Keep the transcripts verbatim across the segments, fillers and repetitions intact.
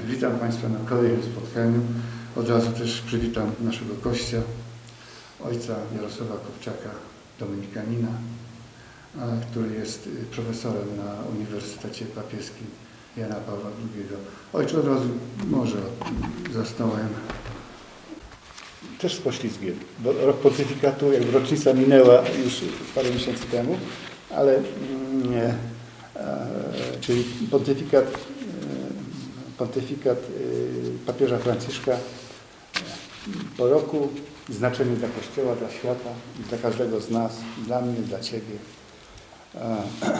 Witam Państwa na kolejnym spotkaniu. Od razu też przywitam naszego gościa, ojca Jarosława Kopczaka, dominikanina, który jest profesorem na Uniwersytecie Papieskim Jana Pawła drugiego. Ojcze, od razu może za stołem. Też z poślizgiem, bo rok pontyfikatu, jakby rocznica minęła już parę miesięcy temu, ale nie, e, czyli pontyfikat, e, pontyfikat e, papieża Franciszka po roku, znaczenie dla Kościoła, dla świata, dla każdego z nas, dla mnie, dla Ciebie. E,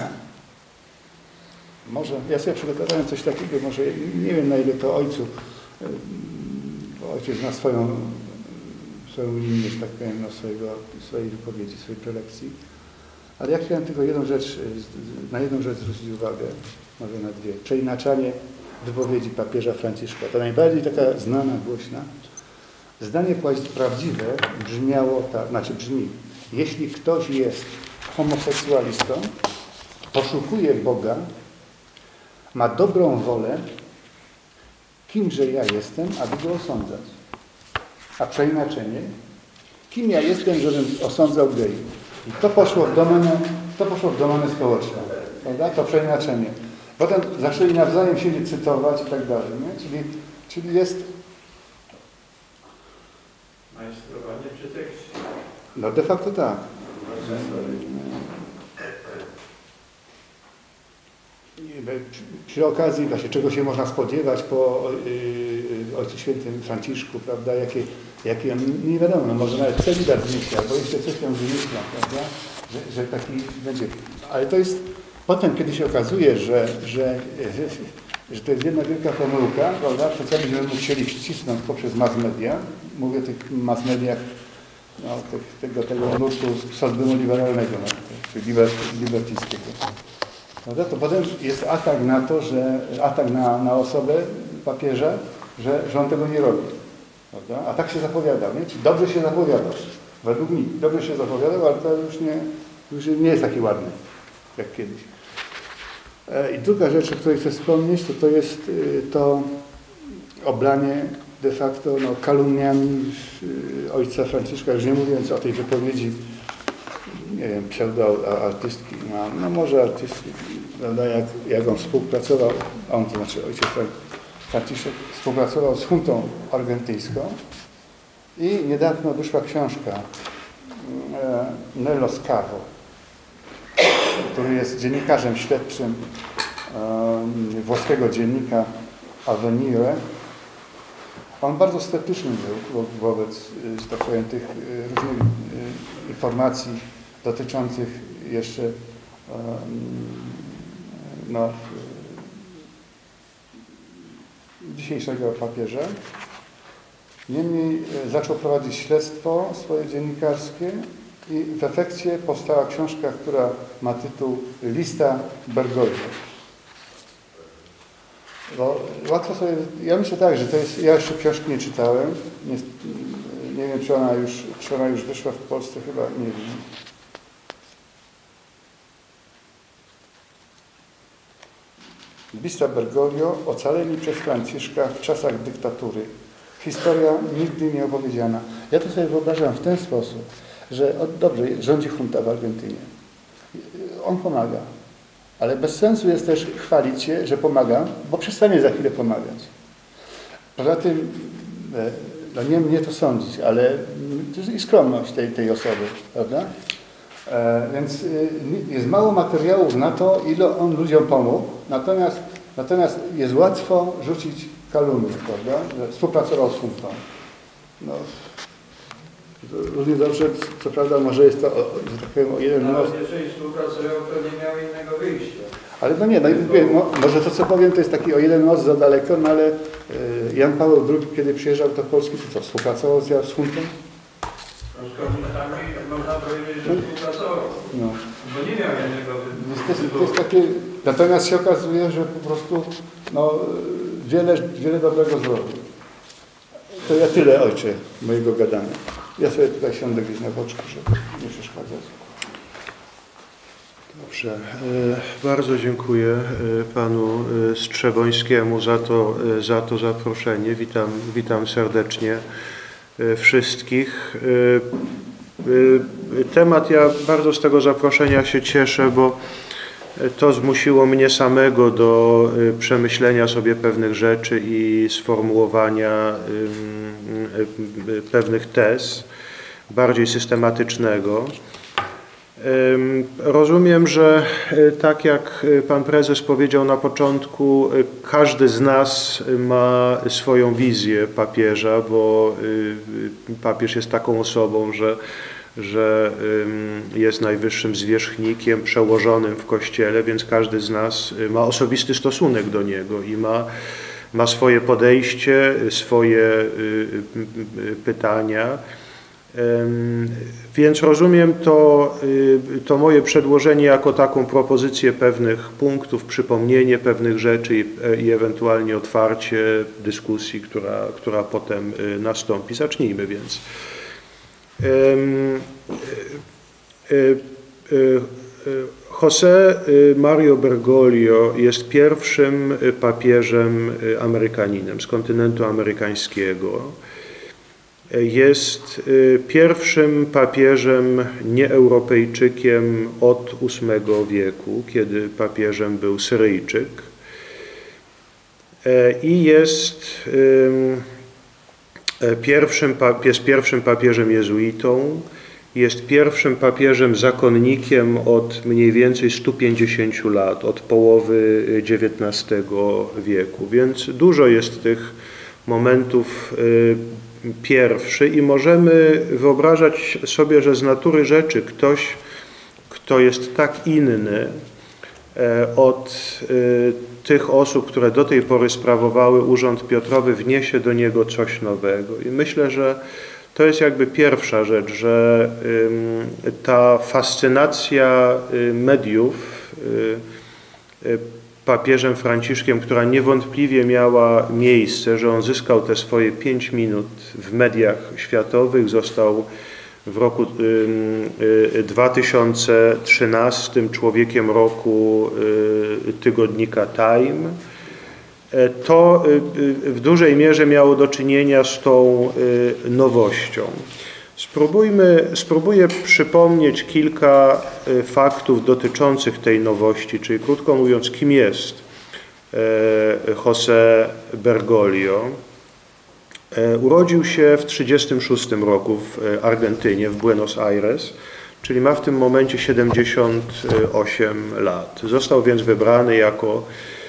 może ja sobie przygotowałem coś takiego, może nie wiem, na ile to ojcu, bo ojciec ma swoją swoją linię, że tak powiem, no, swojego, swojej wypowiedzi, swojej prelekcji. Ale ja chciałem tylko jedną rzecz, na jedną rzecz zwrócić uwagę, może na dwie. Przeinaczanie wypowiedzi papieża Franciszka. To najbardziej taka znana, głośna. Zdanie prawdziwe brzmiało tak, znaczy brzmi, jeśli ktoś jest homoseksualistą, poszukuje Boga, ma dobrą wolę, kimże ja jestem, aby go osądzać. A przeinaczenie, kim ja jestem, żebym osądzał gejów. I to poszło w domenę, to poszło w domenę społeczną, prawda? To przeinaczenie. Potem zaczęli nawzajem siebie cytować i tak dalej, nie? Czyli, czyli jest... Majstrowanie przy tekście. No de facto tak. Przy, przy okazji właśnie, czego się można spodziewać po yy, Ojcu Świętym Franciszku, prawda, jakie, jakie on, nie wiadomo, no może nawet celibat wymyśli, albo jeszcze coś tam wymyśla, prawda, że, że taki będzie. Ale to jest, potem kiedy się okazuje, że, że, że, że to jest jedna wielka pomyłka, prawda, przecież byśmy mu chcieli wcisnąć poprzez mass media, mówię o tych mass mediach, no, tego, tego nurtu sądu liberalnego, no, czyli liber, libertyjskiego. No to potem jest atak na to, że atak na, na osobę papieża, że, że on tego nie robi. Prawda? A tak się zapowiadał, nie? Czyli dobrze się zapowiadał. Według mnie dobrze się zapowiadał, ale to już nie, już nie jest taki ładny jak kiedyś. I druga rzecz, o której chcę wspomnieć, to, to jest to oblanie de facto no, kalumniami ojca Franciszka, już nie mówiąc o tej wypowiedzi, nie wiem, pseudo-artystki, no, no może artystki, prawda, jak, jak on współpracował, on, to znaczy ojciec Franciszek współpracował z huntą argentyńską i niedawno wyszła książka e, Nello Scavo, który jest dziennikarzem śledczym e, włoskiego dziennika Avvenire. On bardzo sceptyczny był wobec, że tak powiem, tych różnych informacji dotyczących jeszcze no, dzisiejszego papieża. Niemniej zaczął prowadzić śledztwo swoje dziennikarskie i w efekcie powstała książka, która ma tytuł Lista Bergoglio. Bo łatwo sobie, ja myślę tak, że to jest, ja jeszcze książki nie czytałem, nie, nie wiem, czy ona już, czy ona już wyszła w Polsce, chyba nie wiem. Lista Bergoglio, ocaleni przez Franciszka w czasach dyktatury. Historia nigdy nie opowiedziana. Ja to sobie wyobrażam w ten sposób, że o, dobrze, rządzi junta w Argentynie. On pomaga. Ale bez sensu jest też chwalić się, że pomaga, bo przestanie za chwilę pomagać. Poza tym, no nie mnie to sądzić, ale to jest i skromność tej, tej osoby, prawda? E, więc jest mało materiałów na to, ile on ludziom pomógł, natomiast, natomiast jest łatwo rzucić kalumnię, prawda? Że współpracował z huntą. No, równie dobrze, co prawda, może jest to, że tak powiem, o jeden... Nawet jeżeli współpracują, to nie miał innego wyjścia. Ale no nie, no, no, może to, co powiem, to jest taki o jeden nos za daleko, no ale y, Jan Paweł drugi, kiedy przyjeżdżał do Polski, to co, współpracował z, z huntą? No, z komunistami można powiedzieć, że współpracował, no. bo nie miał innego wyjścia. To jest takie, natomiast się okazuje, że po prostu no, wiele, wiele dobrego zrobił. To ja tyle, ojcze, mojego gadania. Ja sobie tutaj siądę gdzieś na boczku, żeby nie przeszkadzać. Dobrze. Bardzo dziękuję panu Strzebońskiemu za to, za to zaproszenie. Witam, witam serdecznie wszystkich. Temat, ja bardzo z tego zaproszenia się cieszę, bo to zmusiło mnie samego do przemyślenia sobie pewnych rzeczy i sformułowania pewnych tez bardziej systematycznego. Rozumiem, że tak jak pan prezes powiedział na początku, każdy z nas ma swoją wizję papieża, bo papież jest taką osobą, że, że jest najwyższym zwierzchnikiem przełożonym w Kościele, więc każdy z nas ma osobisty stosunek do niego i ma, ma swoje podejście, swoje pytania. Więc rozumiem to, to moje przedłożenie jako taką propozycję pewnych punktów, przypomnienie pewnych rzeczy i, i ewentualnie otwarcie dyskusji, która, która potem nastąpi. Zacznijmy więc. José Mario Bergoglio jest pierwszym papieżem Amerykaninem z kontynentu amerykańskiego. Jest pierwszym papieżem nieeuropejczykiem od ósmego wieku, kiedy papieżem był Syryjczyk. I jest pierwszym, jest pierwszym papieżem jezuitą, jest pierwszym papieżem zakonnikiem od mniej więcej stu pięćdziesięciu lat, od połowy dziewiętnastego wieku. Więc dużo jest tych momentów pierwszy i możemy wyobrażać sobie, że z natury rzeczy ktoś, kto jest tak inny od tych osób, które do tej pory sprawowały urząd Piotrowy, wniesie do niego coś nowego. I myślę, że to jest jakby pierwsza rzecz, że ta fascynacja mediów papieżem Franciszkiem, która niewątpliwie miała miejsce, że on zyskał te swoje pięć minut w mediach światowych, został w roku dwa tysiące trzynastym człowiekiem roku tygodnika Time. To w dużej mierze miało do czynienia z tą nowością. Spróbujmy, spróbuję przypomnieć kilka faktów dotyczących tej nowości, czyli krótko mówiąc, kim jest José Bergoglio. Urodził się w tysiąc dziewięćset trzydziestym szóstym roku w Argentynie, w Buenos Aires, czyli ma w tym momencie siedemdziesiąt osiem lat. Został więc wybrany jako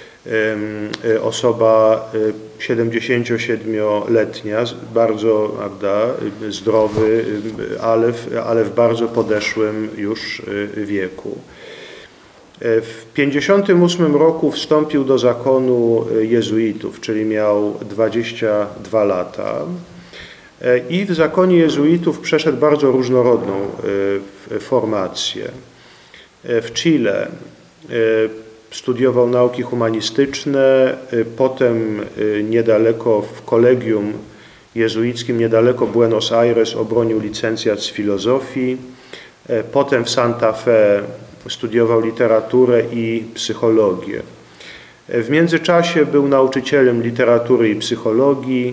osoba siedemdziesięciosiedmioletnia, bardzo prawda, zdrowy, ale w, ale w bardzo podeszłym już wieku. W pięćdziesiątym ósmym roku wstąpił do zakonu jezuitów, czyli miał dwadzieścia dwa lata i w zakonie jezuitów przeszedł bardzo różnorodną formację. W Chile studiował nauki humanistyczne, potem niedaleko w kolegium jezuickim, niedaleko Buenos Aires obronił licencjat z filozofii, potem w Santa Fe studiował literaturę i psychologię. W międzyczasie był nauczycielem literatury i psychologii.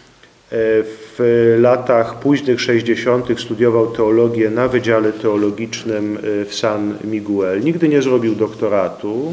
W latach późnych sześćdziesiątych studiował teologię na Wydziale Teologicznym w San Miguel. Nigdy nie zrobił doktoratu.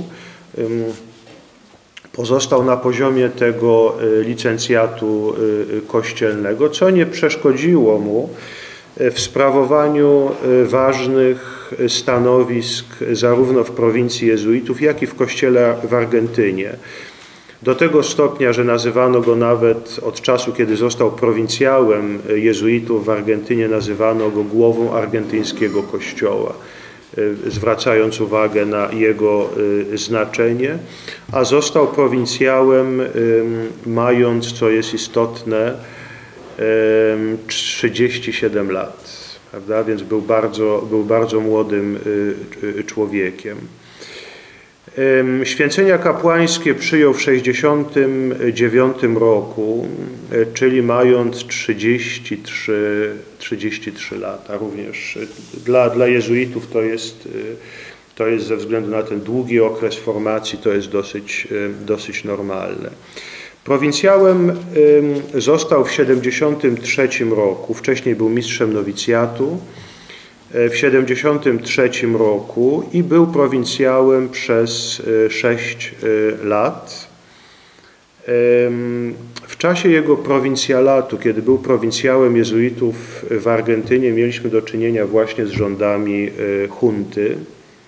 Pozostał na poziomie tego licencjatu kościelnego, co nie przeszkodziło mu w sprawowaniu ważnych stanowisk zarówno w prowincji jezuitów, jak i w kościele w Argentynie. Do tego stopnia, że nazywano go nawet od czasu, kiedy został prowincjałem jezuitów w Argentynie, nazywano go głową argentyńskiego kościoła, zwracając uwagę na jego znaczenie, a został prowincjałem mając, co jest istotne, trzydzieści siedem lat, prawda? Więc był bardzo, był bardzo młodym człowiekiem. Święcenia kapłańskie przyjął w sześćdziesiątym dziewiątym roku, czyli mając trzydzieści trzy, trzydzieści trzy lata. Również dla, dla jezuitów to jest To jest ze względu na ten długi okres formacji, to jest dosyć, dosyć normalne. Prowincjałem został w siedemdziesiątym trzecim roku, wcześniej był mistrzem nowicjatu, w siedemdziesiątym trzecim roku i był prowincjałem przez sześć lat. W czasie jego prowincjalatu, kiedy był prowincjałem jezuitów w Argentynie, mieliśmy do czynienia właśnie z rządami junty.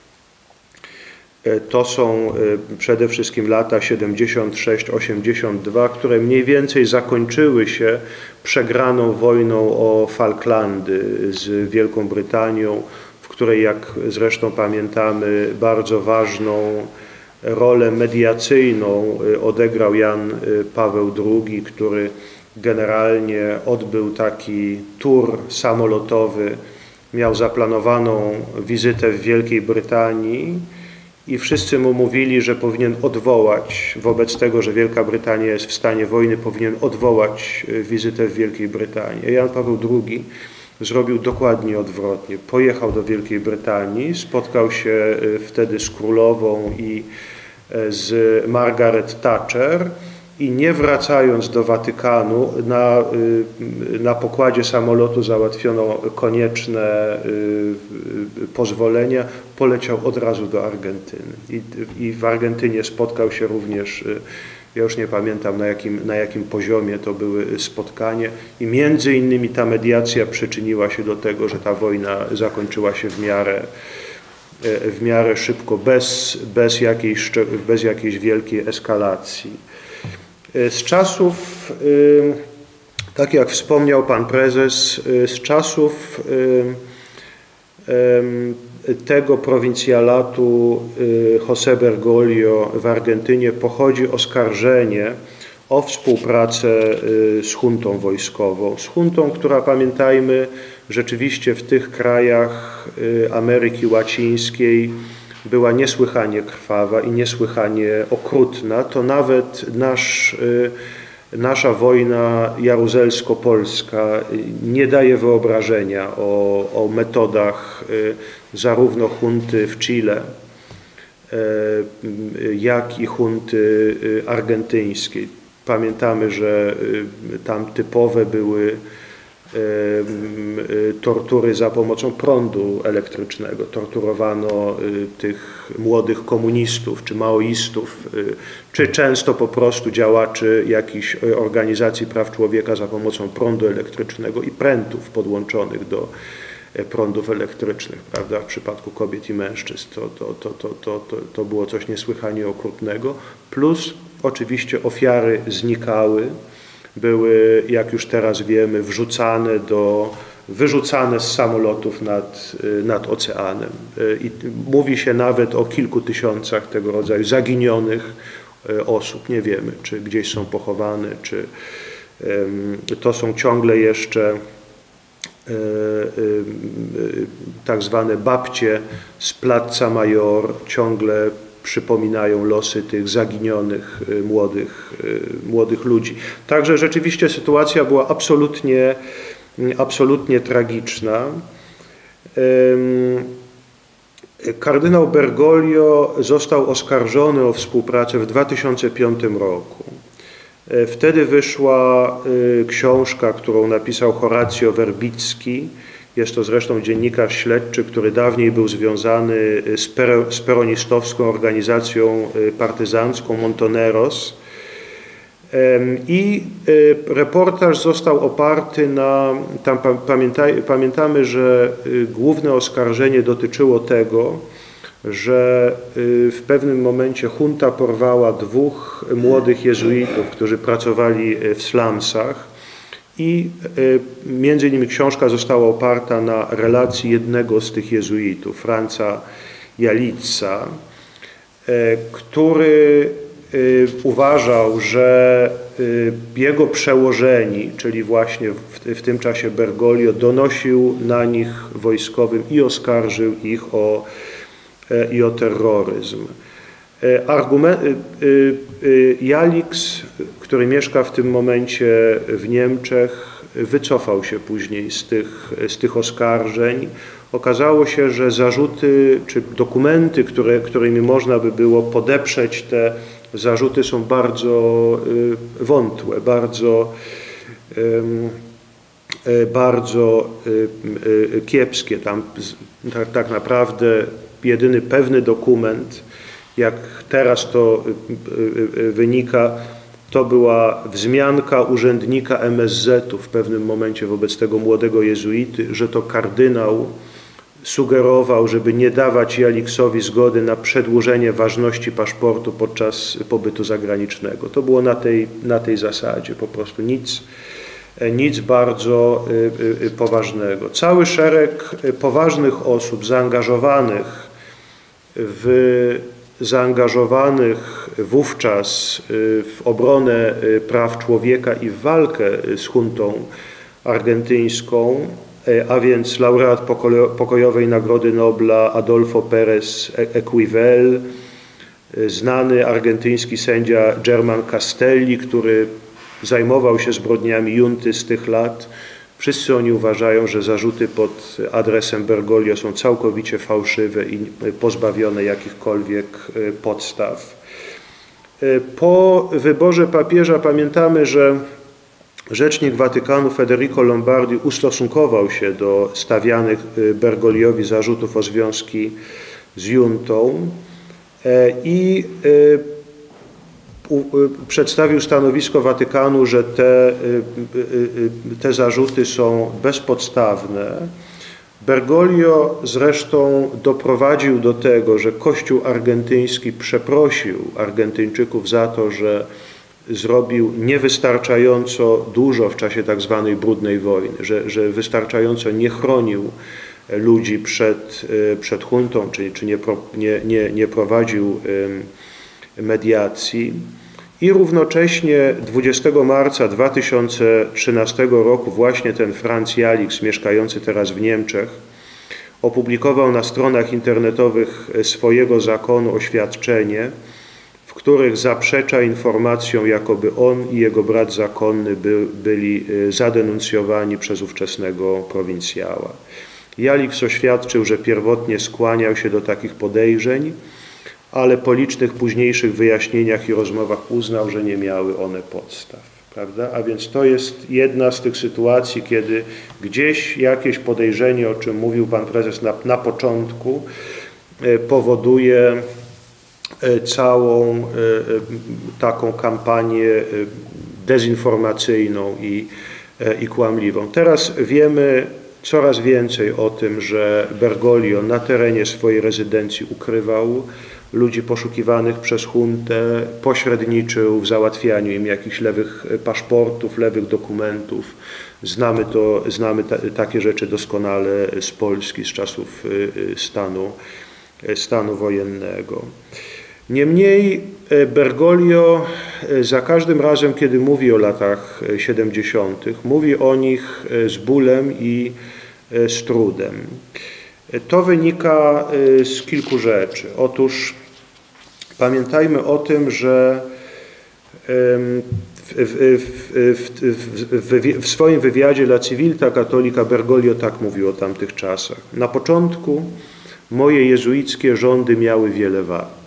To są przede wszystkim lata siedemdziesiąt sześć osiemdziesiąt dwa, które mniej więcej zakończyły się przegraną wojną o Falklandy z Wielką Brytanią, w której, jak zresztą pamiętamy, bardzo ważną rolę mediacyjną odegrał Jan Paweł drugi, który generalnie odbył taki tour samolotowy, miał zaplanowaną wizytę w Wielkiej Brytanii i wszyscy mu mówili, że powinien odwołać, wobec tego, że Wielka Brytania jest w stanie wojny, powinien odwołać wizytę w Wielkiej Brytanii. A Jan Paweł drugi zrobił dokładnie odwrotnie. Pojechał do Wielkiej Brytanii, spotkał się wtedy z królową i z Margaret Thatcher i nie wracając do Watykanu, na, na pokładzie samolotu załatwiono konieczne pozwolenia, poleciał od razu do Argentyny. I, i w Argentynie spotkał się również, ja już nie pamiętam na jakim, na jakim poziomie to były spotkania, i między innymi ta mediacja przyczyniła się do tego, że ta wojna zakończyła się w miarę, w miarę szybko, bez, bez, jakiejś, bez jakiejś wielkiej eskalacji. Z czasów, tak jak wspomniał pan prezes, z czasów tego prowincjalatu José Bergoglio w Argentynie pochodzi oskarżenie o współpracę z juntą wojskową. Z juntą, która, pamiętajmy, rzeczywiście w tych krajach Ameryki Łacińskiej była niesłychanie krwawa i niesłychanie okrutna. To nawet nasz, nasza wojna jaruzelsko-polska nie daje wyobrażenia o, o metodach zarówno junty w Chile, jak i junty argentyńskiej. Pamiętamy, że tam typowe były tortury za pomocą prądu elektrycznego. Torturowano tych młodych komunistów czy maoistów, czy często po prostu działaczy jakichś organizacji praw człowieka za pomocą prądu elektrycznego i prętów podłączonych do prądów elektrycznych, prawda? W przypadku kobiet i mężczyzn to, to, to, to, to, to, to było coś niesłychanie okrutnego. Plus oczywiście ofiary znikały, były, jak już teraz wiemy, wrzucane do, wyrzucane z samolotów nad, nad oceanem. I mówi się nawet o kilku tysiącach tego rodzaju zaginionych osób. Nie wiemy, czy gdzieś są pochowane, czy to są ciągle jeszcze tak zwane babcie z Plaza Mayor, ciągle przypominają losy tych zaginionych młodych, młodych ludzi. Także rzeczywiście sytuacja była absolutnie, absolutnie tragiczna. Kardynał Bergoglio został oskarżony o współpracę w dwa tysiące piątym roku. Wtedy wyszła książka, którą napisał Horacio Verbicki. Jest to zresztą dziennikarz śledczy, który dawniej był związany z, per, z peronistowską organizacją partyzancką Montoneros. I reportaż został oparty na, tam pamiętaj, pamiętamy, że główne oskarżenie dotyczyło tego, że w pewnym momencie junta porwała dwóch młodych jezuitów, którzy pracowali w slumsach. I między innymi książka została oparta na relacji jednego z tych jezuitów, Franza Jalitza, który uważał, że jego przełożeni, czyli właśnie w, w tym czasie Bergoglio, donosił na nich wojskowym i oskarżył ich o, i o terroryzm. Argument, Jalix, który mieszka w tym momencie w Niemczech, wycofał się później z tych, z tych oskarżeń. okazało się, że zarzuty czy dokumenty, które, którymi można by było podeprzeć te zarzuty, są bardzo wątłe, bardzo, bardzo kiepskie. Tam tak, tak naprawdę jedyny pewny dokument, jak teraz to wynika, to była wzmianka urzędnika M S Z-u w pewnym momencie wobec tego młodego jezuity, że to kardynał sugerował, żeby nie dawać Jaliksowi zgody na przedłużenie ważności paszportu podczas pobytu zagranicznego. To było na tej, na tej zasadzie, po prostu nic, nic bardzo poważnego. Cały szereg poważnych osób zaangażowanych w zaangażowanych wówczas w obronę praw człowieka i w walkę z juntą argentyńską, a więc laureat pokojowej Nagrody Nobla Adolfo Pérez Equivel, znany argentyński sędzia Germán Castelli, który zajmował się zbrodniami junty z tych lat. Wszyscy oni uważają, że zarzuty pod adresem Bergoglio są całkowicie fałszywe i pozbawione jakichkolwiek podstaw. Po wyborze papieża pamiętamy, że rzecznik Watykanu Federico Lombardi ustosunkował się do stawianych Bergogliowi zarzutów o związki z juntą i przedstawił stanowisko Watykanu, że te, te zarzuty są bezpodstawne. Bergoglio zresztą doprowadził do tego, że Kościół argentyński przeprosił Argentyńczyków za to, że zrobił niewystarczająco dużo w czasie tak zwanej brudnej wojny, że, że wystarczająco nie chronił ludzi przed, przed juntą, czyli czy nie, nie, nie, nie prowadził mediacji. I równocześnie dwudziestego marca dwa tysiące trzynastego roku właśnie ten Franz Jaliks, mieszkający teraz w Niemczech, opublikował na stronach internetowych swojego zakonu oświadczenie, w których zaprzecza informacjom, jakoby on i jego brat zakonny by, byli zadenuncjowani przez ówczesnego prowincjała. Jaliks oświadczył, że pierwotnie skłaniał się do takich podejrzeń, ale po licznych późniejszych wyjaśnieniach i rozmowach uznał, że nie miały one podstaw. Prawda? A więc to jest jedna z tych sytuacji, kiedy gdzieś jakieś podejrzenie, o czym mówił pan prezes na, na początku, powoduje całą taką kampanię dezinformacyjną i, i kłamliwą. Teraz wiemy coraz więcej o tym, że Bergoglio na terenie swojej rezydencji ukrywał ludzi poszukiwanych przez juntę, pośredniczył w załatwianiu im jakichś lewych paszportów, lewych dokumentów. Znamy, to, znamy ta, takie rzeczy doskonale z Polski, z czasów stanu, stanu wojennego. Niemniej Bergoglio za każdym razem, kiedy mówi o latach siedemdziesiątych, mówi o nich z bólem i z trudem. To wynika z kilku rzeczy. Otóż pamiętajmy o tym, że w, w, w, w, w swoim wywiadzie La Civiltà Cattolica Bergoglio tak mówił o tamtych czasach. Na początku moje jezuickie rządy miały wiele wad.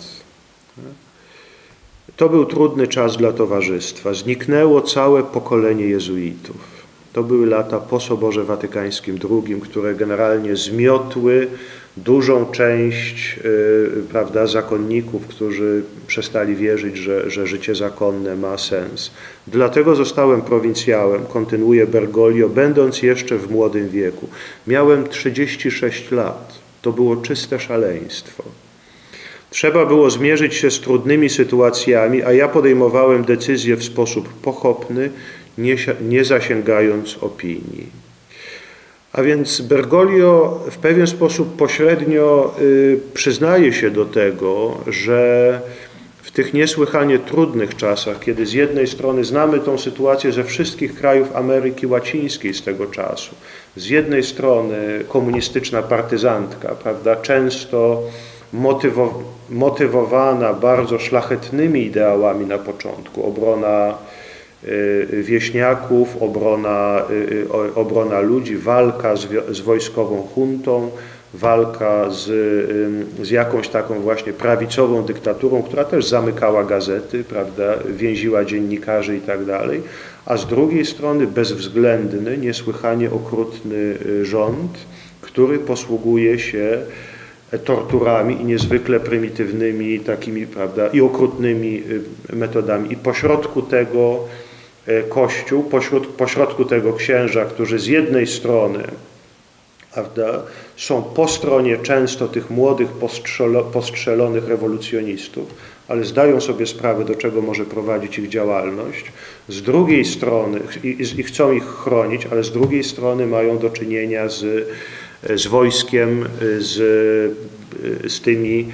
To był trudny czas dla towarzystwa. Zniknęło całe pokolenie jezuitów. To były lata po Soborze Watykańskim drugim, które generalnie zmiotły dużą część yy, prawda, zakonników, którzy przestali wierzyć, że, że życie zakonne ma sens. Dlatego zostałem prowincjałem, kontynuuje Bergoglio, będąc jeszcze w młodym wieku. Miałem trzydzieści sześć lat. To było czyste szaleństwo. Trzeba było zmierzyć się z trudnymi sytuacjami, a ja podejmowałem decyzje w sposób pochopny, nie, nie zasięgając opinii. A więc Bergoglio w pewien sposób pośrednio y, przyznaje się do tego, że w tych niesłychanie trudnych czasach, kiedy z jednej strony znamy tą sytuację ze wszystkich krajów Ameryki Łacińskiej z tego czasu, z jednej strony komunistyczna partyzantka, prawda, często motywo, motywowana bardzo szlachetnymi ideałami na początku, obrona wieśniaków, obrona, obrona ludzi, walka z, z wojskową huntą, walka z, z jakąś taką właśnie prawicową dyktaturą, która też zamykała gazety, prawda, więziła dziennikarzy i tak dalej, a z drugiej strony bezwzględny, niesłychanie okrutny rząd, który posługuje się torturami i niezwykle prymitywnymi takimi, prawda, i okrutnymi metodami. I pośrodku tego Kościół, pośród, pośrodku tego księża, którzy z jednej strony, prawda, są po stronie często tych młodych, postrzelonych rewolucjonistów, ale zdają sobie sprawę, do czego może prowadzić ich działalność. Z drugiej strony, i, i chcą ich chronić, ale z drugiej strony mają do czynienia z, z wojskiem, z, z tymi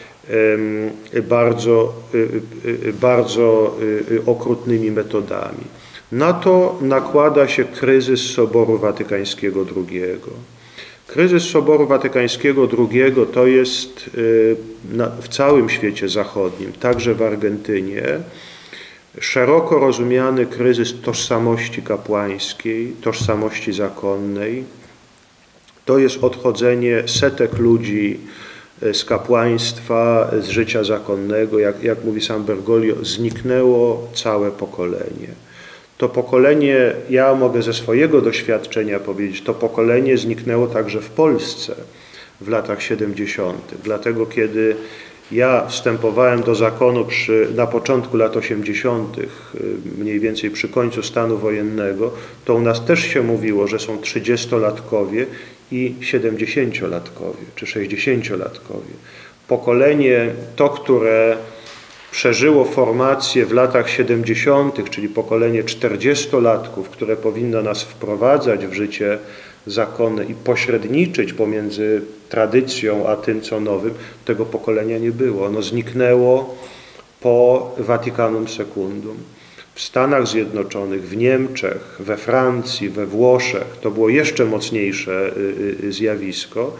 bardzo, bardzo okrutnymi metodami. Na to nakłada się kryzys Soboru Watykańskiego drugiego. Kryzys Soboru Watykańskiego drugiego to jest w całym świecie zachodnim, także w Argentynie, szeroko rozumiany kryzys tożsamości kapłańskiej, tożsamości zakonnej. To jest odchodzenie setek ludzi z kapłaństwa, z życia zakonnego. Jak, jak mówi sam Bergoglio, zniknęło całe pokolenie. To pokolenie, ja mogę ze swojego doświadczenia powiedzieć, to pokolenie zniknęło także w Polsce w latach siedemdziesiątych. Dlatego kiedy ja wstępowałem do zakonu przy, na początku lat osiemdziesiątych, mniej więcej przy końcu stanu wojennego, to u nas też się mówiło, że są trzydziestolatkowie i siedemdziesięciolatkowie czy sześćdziesięciolatkowie. Pokolenie to, które przeżyło formację w latach siedemdziesiątych, czyli pokolenie czterdziestolatków, które powinno nas wprowadzać w życie zakonne i pośredniczyć pomiędzy tradycją a tym, co nowym, tego pokolenia nie było. Ono zniknęło po Vaticanum Secundum. W Stanach Zjednoczonych, w Niemczech, we Francji, we Włoszech to było jeszcze mocniejsze zjawisko.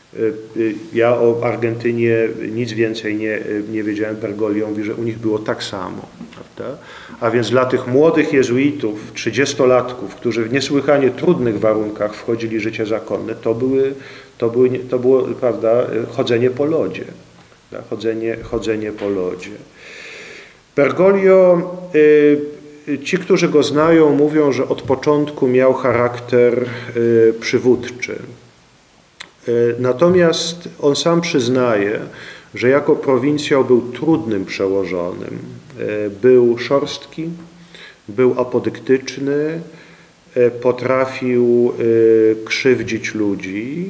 Ja o Argentynie nic więcej nie, nie wiedziałem. Bergoglio mówi, że u nich było tak samo. Prawda? A więc dla tych młodych jezuitów, trzydziestolatków, którzy w niesłychanie trudnych warunkach wchodzili w życie zakonne, to, były, to, były, to było, prawda, chodzenie po lodzie. Prawda? Chodzenie, chodzenie po lodzie. Bergoglio, ci, którzy go znają, mówią, że od początku miał charakter przywódczy. Natomiast on sam przyznaje, że jako prowincjał był trudnym przełożonym. Był szorstki, był apodyktyczny, potrafił krzywdzić ludzi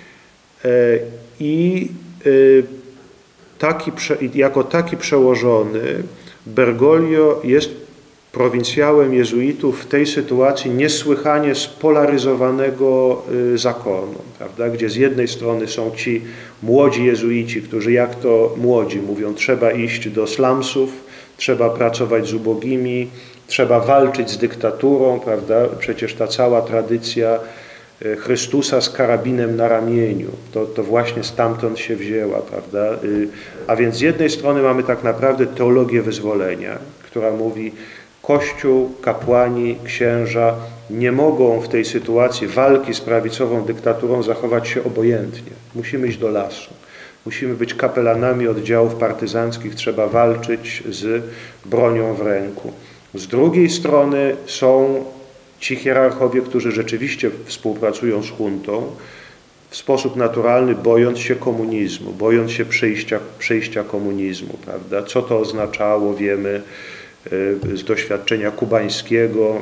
i taki, jako taki przełożony Bergoglio jest prowincjałem jezuitów w tej sytuacji niesłychanie spolaryzowanego zakonu, prawda? Gdzie z jednej strony są ci młodzi jezuici, którzy jak to młodzi mówią, trzeba iść do slumsów, trzeba pracować z ubogimi, trzeba walczyć z dyktaturą, prawda? Przecież ta cała tradycja Chrystusa z karabinem na ramieniu, to, to właśnie stamtąd się wzięła, prawda? A więc z jednej strony mamy tak naprawdę teologię wyzwolenia, która mówi, Kościół, kapłani, księża nie mogą w tej sytuacji walki z prawicową dyktaturą zachować się obojętnie. Musimy iść do lasu. Musimy być kapelanami oddziałów partyzanckich, trzeba walczyć z bronią w ręku. Z drugiej strony są ci hierarchowie, którzy rzeczywiście współpracują z huntą w sposób naturalny, bojąc się komunizmu, bojąc się przyjścia, przyjścia komunizmu, prawda? Co to oznaczało, wiemy z doświadczenia kubańskiego,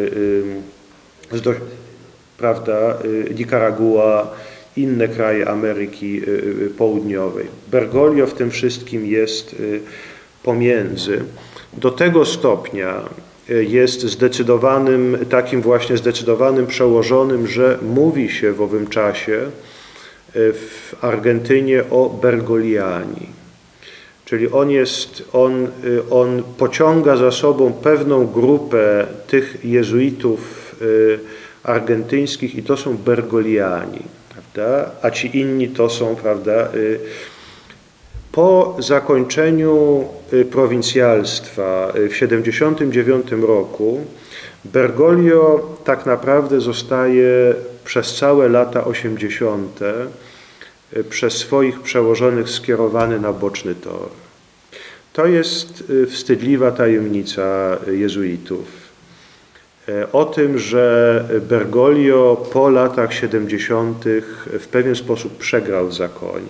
z do, prawda, Nikaragua, inne kraje Ameryki Południowej. Bergoglio w tym wszystkim jest pomiędzy. Do tego stopnia jest zdecydowanym, takim właśnie zdecydowanym przełożonym, że mówi się w owym czasie w Argentynie o Bergogliani. Czyli on jest, on, on pociąga za sobą pewną grupę tych jezuitów argentyńskich i to są Bergogliani, prawda? A ci inni to są, prawda, Po zakończeniu prowincjalstwa w tysiąc dziewięćset siedemdziesiątym dziewiątym roku Bergoglio tak naprawdę zostaje przez całe lata osiemdziesiąte przez swoich przełożonych skierowany na boczny tor. To jest wstydliwa tajemnica jezuitów. O tym, że Bergoglio po latach siedemdziesiątych w pewien sposób przegrał w zakonie.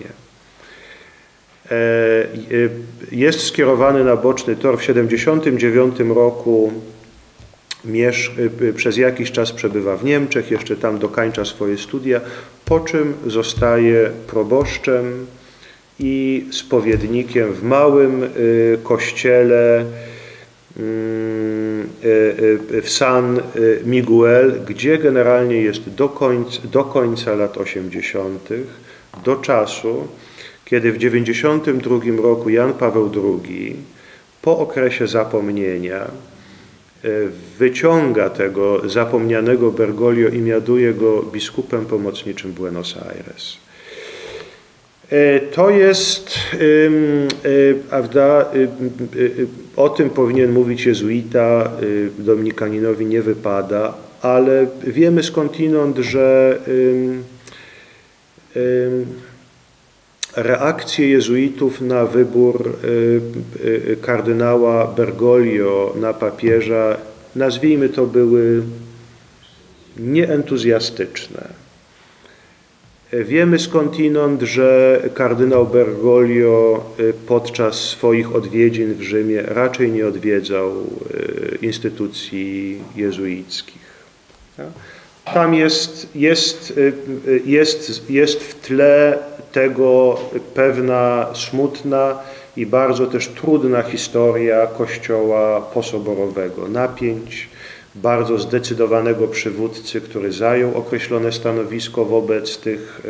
Jest skierowany na boczny tor w tysiąc dziewięćset siedemdziesiątym dziewiątym roku. Przez jakiś czas przebywa w Niemczech, jeszcze tam dokańcza swoje studia, po czym zostaje proboszczem i spowiednikiem w małym kościele w San Miguel, gdzie generalnie jest do końca, do końca lat osiemdziesiątych, do czasu, kiedy w tysiąc dziewięćset dziewięćdziesiątym drugim roku Jan Paweł drugi po okresie zapomnienia wyciąga tego zapomnianego Bergoglio i mianuje go biskupem pomocniczym Buenos Aires. To jest, prawda, o tym powinien mówić jezuita, dominikaninowi nie wypada, ale wiemy skądinąd, że reakcje jezuitów na wybór kardynała Bergoglio na papieża, nazwijmy to, były nieentuzjastyczne. Wiemy skądinąd, że kardynał Bergoglio podczas swoich odwiedzin w Rzymie raczej nie odwiedzał instytucji jezuickich. Tam jest, jest, jest, jest w tle tego pewna smutna i bardzo też trudna historia Kościoła posoborowego. Napięć, bardzo zdecydowanego przywódcy, który zajął określone stanowisko wobec tych,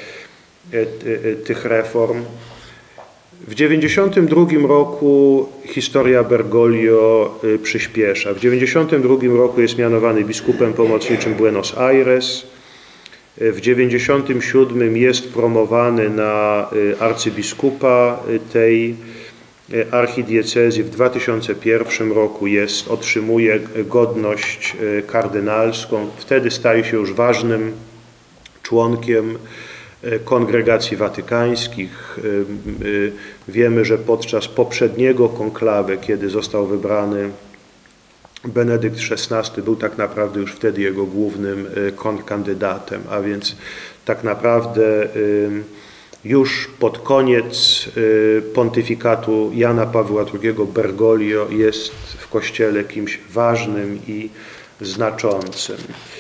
tych reform. W tysiąc dziewięćset dziewięćdziesiątym drugim roku historia Bergoglio przyspiesza. W tysiąc dziewięćset dziewięćdziesiątym drugim roku jest mianowany biskupem pomocniczym Buenos Aires. W tysiąc dziewięćset dziewięćdziesiątym siódmym jest promowany na arcybiskupa tej archidiecezji. W dwa tysiące pierwszym roku jest, otrzymuje godność kardynalską. Wtedy staje się już ważnym członkiem kongregacji watykańskich. Wiemy, że podczas poprzedniego konklawe, kiedy został wybrany Benedykt szesnasty, był tak naprawdę już wtedy jego głównym kontrkandydatem, a więc tak naprawdę już pod koniec pontyfikatu Jana Pawła drugiego Bergoglio jest w Kościele kimś ważnym i znaczącym.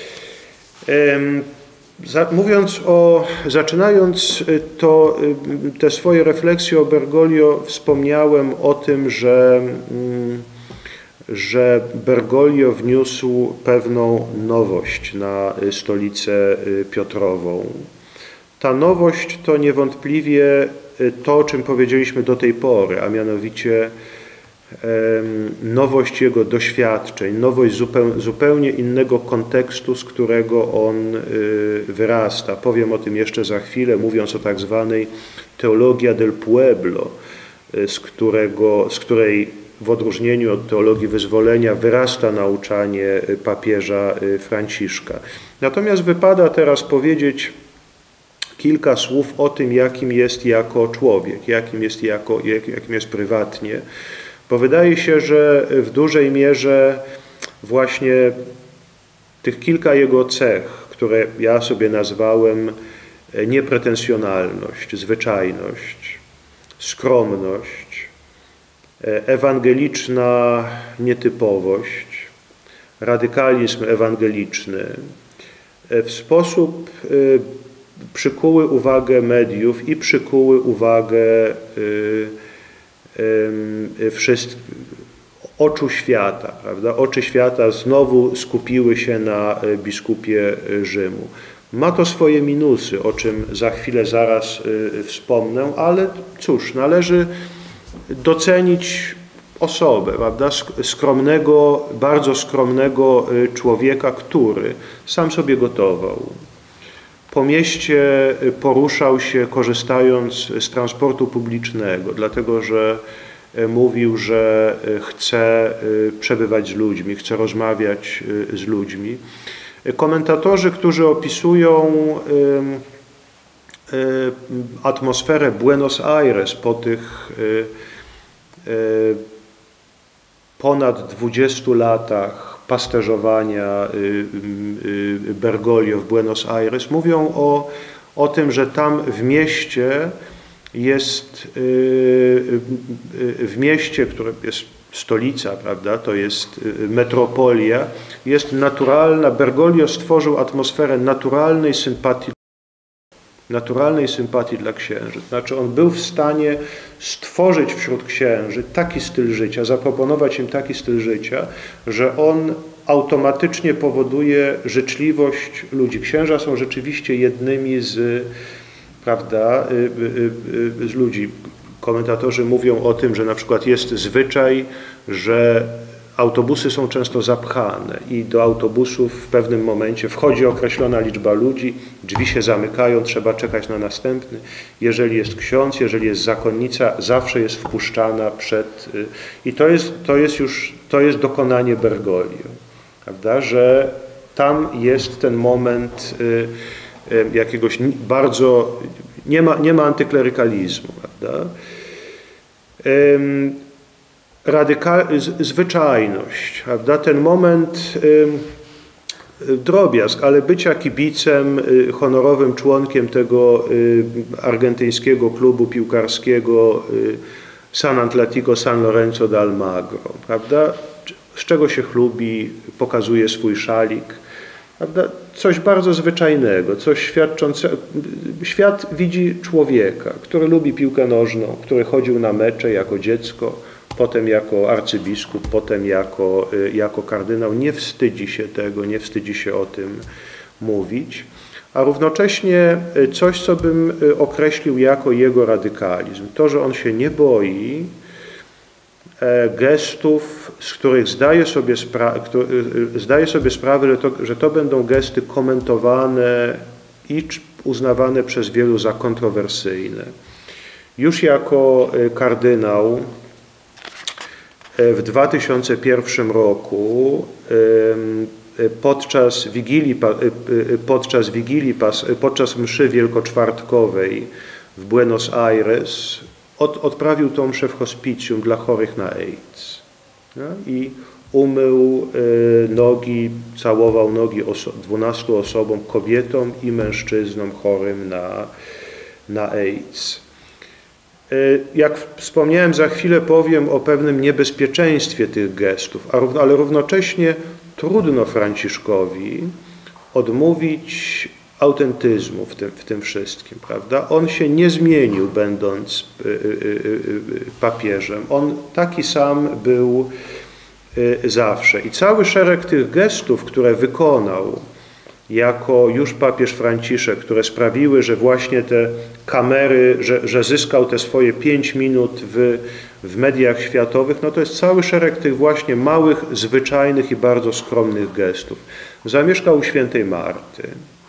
Mówiąc o, zaczynając to, te swoje refleksje o Bergoglio, wspomniałem o tym, że, że Bergoglio wniósł pewną nowość na stolicę Piotrową. Ta nowość to niewątpliwie to, o czym powiedzieliśmy do tej pory, a mianowicie nowość jego doświadczeń, nowość zupełnie innego kontekstu, z którego on wyrasta. Powiem o tym jeszcze za chwilę, mówiąc o tak zwanej teologia del pueblo, z, którego, z której w odróżnieniu od teologii wyzwolenia wyrasta nauczanie papieża Franciszka. Natomiast wypada teraz powiedzieć kilka słów o tym, jakim jest jako człowiek, jakim jest, jako, jakim jest prywatnie, bo wydaje się, że w dużej mierze właśnie tych kilka jego cech, które ja sobie nazwałem niepretensjonalność, zwyczajność, skromność, ewangeliczna nietypowość, radykalizm ewangeliczny, w sposób przykuły uwagę mediów i przykuły uwagę wszystkich, oczu świata, prawda? Oczy świata znowu skupiły się na biskupie Rzymu. Ma to swoje minusy, o czym za chwilę zaraz wspomnę, ale cóż, należy docenić osobę, prawda? Skromnego, bardzo skromnego człowieka, który sam sobie gotował, po mieście poruszał się korzystając z transportu publicznego, dlatego że mówił, że chce przebywać z ludźmi, chce rozmawiać z ludźmi. Komentatorzy, którzy opisują atmosferę Buenos Aires po tych ponad dwudziestu latach pasterzowania Bergoglio w Buenos Aires, mówią o, o tym, że tam w mieście jest, w mieście, które jest stolica, prawda, to jest metropolia, jest naturalna, Bergoglio stworzył atmosferę naturalnej sympatii, naturalnej sympatii dla księży. Znaczy on był w stanie stworzyć wśród księży taki styl życia, zaproponować im taki styl życia, że on automatycznie powoduje życzliwość ludzi. Księża są rzeczywiście jednymi z, prawda, z ludzi. Komentatorzy mówią o tym, że na przykład jest zwyczaj, że autobusy są często zapchane i do autobusów w pewnym momencie wchodzi określona liczba ludzi, drzwi się zamykają, trzeba czekać na następny. Jeżeli jest ksiądz, jeżeli jest zakonnica, zawsze jest wpuszczana przed... I to jest, to jest już, to jest dokonanie Bergoglio, prawda, że tam jest ten moment jakiegoś bardzo... Nie ma, nie ma antyklerykalizmu, prawda. Radykal, zwyczajność, prawda? Ten moment, y, drobiazg, ale bycia kibicem, y, honorowym członkiem tego y, argentyńskiego klubu piłkarskiego y, San Atlético San Lorenzo de Almagro, prawda? Z czego się chlubi, pokazuje swój szalik, prawda? Coś bardzo zwyczajnego, coś świadczące, świat widzi człowieka, który lubi piłkę nożną, który chodził na mecze jako dziecko, potem jako arcybiskup, potem jako, jako kardynał, nie wstydzi się tego, nie wstydzi się o tym mówić, a równocześnie coś, co bym określił jako jego radykalizm. To, że on się nie boi gestów, z których zdaje sobie, spra zdaje sobie sprawę, że to, że to będą gesty komentowane i uznawane przez wielu za kontrowersyjne. Już jako kardynał w dwa tysiące pierwszym roku podczas Wigilii, podczas, Wigilii, podczas mszy wielkoczwartkowej w Buenos Aires od, odprawił tą mszę w hospicjum dla chorych na AIDS. No? I umył nogi, całował nogi oso dwunastu osobom, kobietom i mężczyznom chorym na, na AIDS. Jak wspomniałem, za chwilę powiem o pewnym niebezpieczeństwie tych gestów, ale równocześnie trudno Franciszkowi odmówić autentyzmu w tym, w tym wszystkim, prawda? On się nie zmienił, będąc papieżem. On taki sam był zawsze. I cały szereg tych gestów, które wykonał jako już papież Franciszek, które sprawiły, że właśnie te kamery, że, że zyskał te swoje pięć minut w, w mediach światowych, no to jest cały szereg tych właśnie małych, zwyczajnych i bardzo skromnych gestów. Zamieszkał u świętej Marty.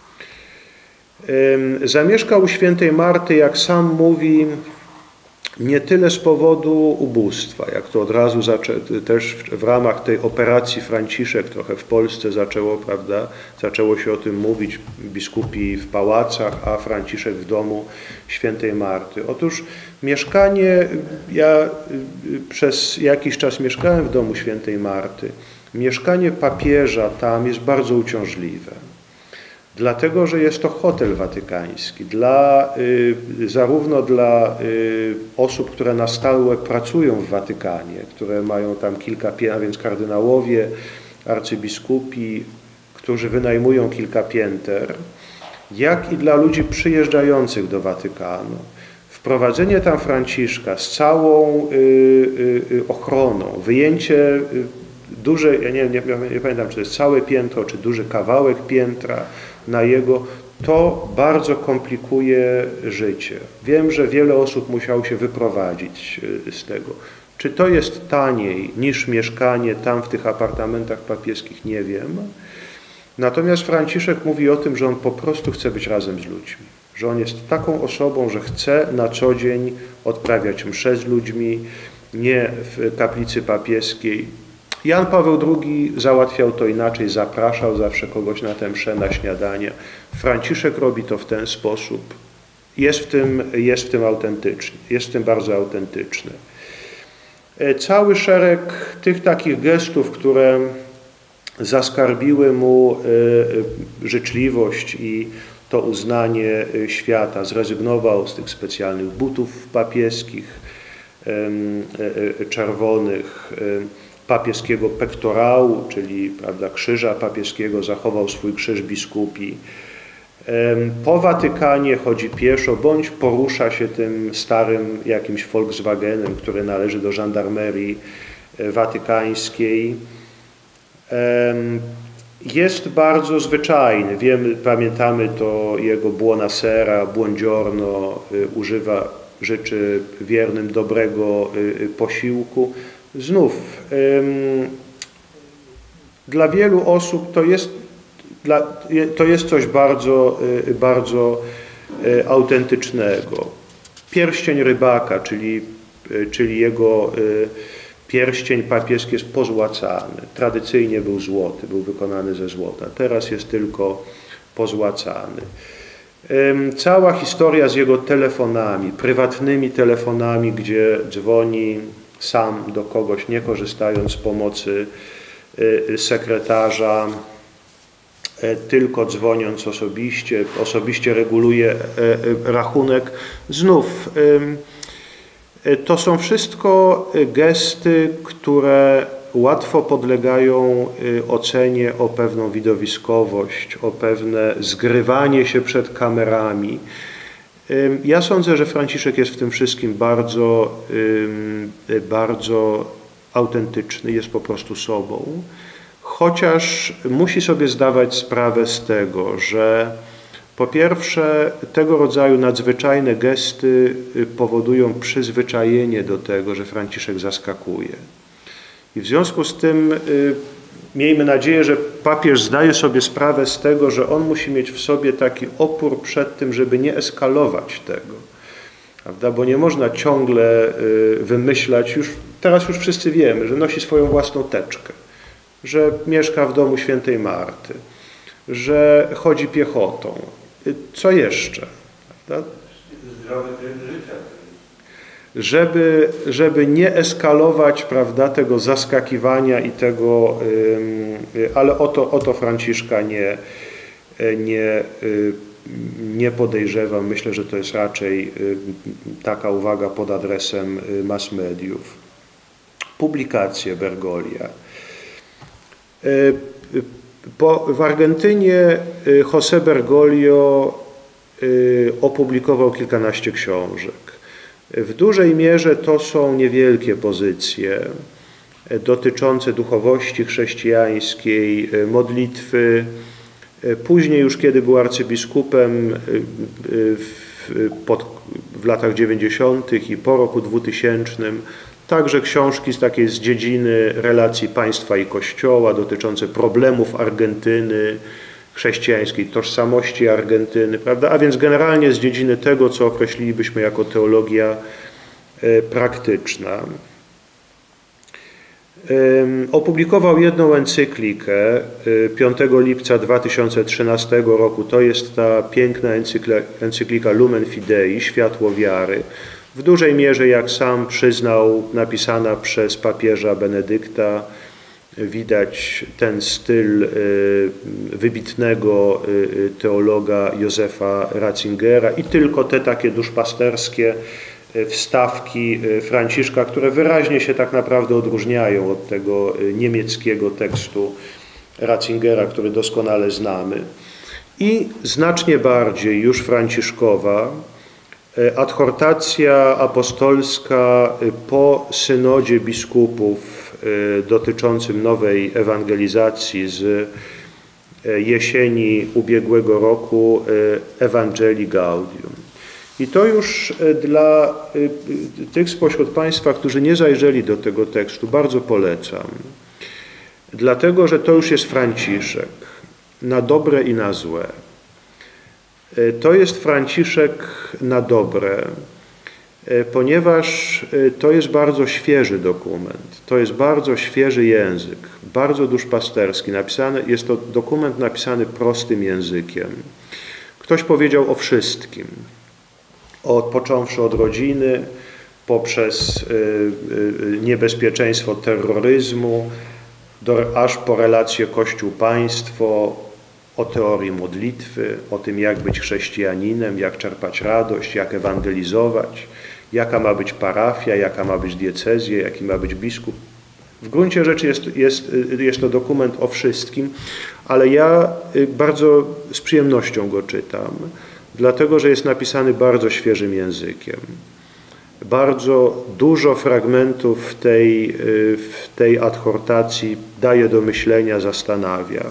Zamieszkał u świętej Marty, jak sam mówi, nie tyle z powodu ubóstwa, jak to od razu też w ramach tej operacji Franciszek trochę w Polsce zaczęło, prawda, zaczęło się o tym mówić, biskupi w pałacach, a Franciszek w domu świętej Marty. Otóż mieszkanie, ja przez jakiś czas mieszkałem w domu świętej Marty, mieszkanie papieża tam jest bardzo uciążliwe. Dlatego, że jest to hotel watykański. Dla, y, zarówno dla y, osób, które na stałe pracują w Watykanie, które mają tam kilka pięter, a więc kardynałowie, arcybiskupi, którzy wynajmują kilka pięter, jak i dla ludzi przyjeżdżających do Watykanu. Wprowadzenie tam Franciszka z całą y, y, ochroną, wyjęcie y, duże, ja nie, nie, nie pamiętam, czy to jest całe piętro, czy duży kawałek piętra na jego, to bardzo komplikuje życie. Wiem, że wiele osób musiało się wyprowadzić z tego. Czy to jest taniej niż mieszkanie tam w tych apartamentach papieskich, nie wiem. Natomiast Franciszek mówi o tym, że on po prostu chce być razem z ludźmi. Że on jest taką osobą, że chce na co dzień odprawiać msze z ludźmi, nie w kaplicy papieskiej. Jan Paweł drugi załatwiał to inaczej, zapraszał zawsze kogoś na tę mszę, na śniadanie. Franciszek robi to w ten sposób. Jest w tym, jest w tym autentyczny, jest w tym bardzo autentyczny. Cały szereg tych takich gestów, które zaskarbiły mu życzliwość i to uznanie świata. Zrezygnował z tych specjalnych butów papieskich, czerwonych, papieskiego pektorału, czyli prawda, krzyża papieskiego, zachował swój krzyż biskupi. Po Watykanie chodzi pieszo, bądź porusza się tym starym jakimś Volkswagenem, który należy do żandarmerii watykańskiej. Jest bardzo zwyczajny. Wiemy, pamiętamy to jego buonasera, buongiorno, używa, życzy wiernym dobrego posiłku. Znów, dla wielu osób to jest, to jest coś bardzo, bardzo autentycznego. Pierścień rybaka, czyli, czyli jego pierścień papieski jest pozłacany. Tradycyjnie był złoty, był wykonany ze złota. Teraz jest tylko pozłacany. Cała historia z jego telefonami, prywatnymi telefonami, gdzie dzwoni sam do kogoś, nie korzystając z pomocy sekretarza, tylko dzwoniąc osobiście, osobiście reguluje rachunek. Znów, to są wszystko gesty, które łatwo podlegają ocenie o pewną widowiskowość, o pewne zgrywanie się przed kamerami. Ja sądzę, że Franciszek jest w tym wszystkim bardzo, bardzo autentyczny, jest po prostu sobą, chociaż musi sobie zdawać sprawę z tego, że po pierwsze tego rodzaju nadzwyczajne gesty powodują przyzwyczajenie do tego, że Franciszek zaskakuje. I w związku z tym miejmy nadzieję, że papież zdaje sobie sprawę z tego, że on musi mieć w sobie taki opór przed tym, żeby nie eskalować tego. Prawda? Bo nie można ciągle wymyślać, już, teraz już wszyscy wiemy, że nosi swoją własną teczkę, że mieszka w domu świętej Marty, że chodzi piechotą. Co jeszcze? Prawda? Zdrowy tryb życia. Żeby, żeby nie eskalować, prawda, tego zaskakiwania i tego, ale o to, o to Franciszka nie, nie, nie podejrzewam. Myślę, że to jest raczej taka uwaga pod adresem mass mediów. Publikacje Bergoglio. Po, w Argentynie José Bergoglio opublikował kilkanaście książek. W dużej mierze to są niewielkie pozycje dotyczące duchowości chrześcijańskiej, modlitwy. Później już kiedy był arcybiskupem w, pod, w latach dziewięćdziesiątych i po roku dwutysięcznym, także książki z takiej z dziedziny relacji państwa i Kościoła dotyczące problemów Argentyny, chrześcijańskiej tożsamości Argentyny, prawda? A więc generalnie z dziedziny tego, co określilibyśmy jako teologia praktyczna. Opublikował jedną encyklikę piątego lipca dwa tysiące trzynastego roku. To jest ta piękna encyklika Lumen Fidei, Światło Wiary. W dużej mierze, jak sam przyznał, napisana przez papieża Benedykta. Widać ten styl wybitnego teologa Józefa Ratzingera i tylko te takie duszpasterskie wstawki Franciszka, które wyraźnie się tak naprawdę odróżniają od tego niemieckiego tekstu Ratzingera, który doskonale znamy. I znacznie bardziej już franciszkowa adhortacja apostolska po synodzie biskupów dotyczącym nowej ewangelizacji z jesieni ubiegłego roku Evangelii Gaudium. I to już dla tych spośród Państwa, którzy nie zajrzeli do tego tekstu, bardzo polecam. Dlatego, że to już jest Franciszek. na dobre i na złe. To jest Franciszek na dobre, ponieważ to jest bardzo świeży dokument, to jest bardzo świeży język, bardzo duszpasterski. Napisany, jest to dokument napisany prostym językiem. Ktoś powiedział o wszystkim, od, począwszy od rodziny, poprzez niebezpieczeństwo terroryzmu, do, aż po relacje Kościół-państwo, o teorii modlitwy, o tym, jak być chrześcijaninem, jak czerpać radość, jak ewangelizować, jaka ma być parafia, jaka ma być diecezja, jaki ma być biskup. W gruncie rzeczy jest, jest, jest to dokument o wszystkim, ale ja bardzo z przyjemnością go czytam, dlatego że jest napisany bardzo świeżym językiem. Bardzo dużo fragmentów w tej, w tej adhortacji daje do myślenia, zastanawia.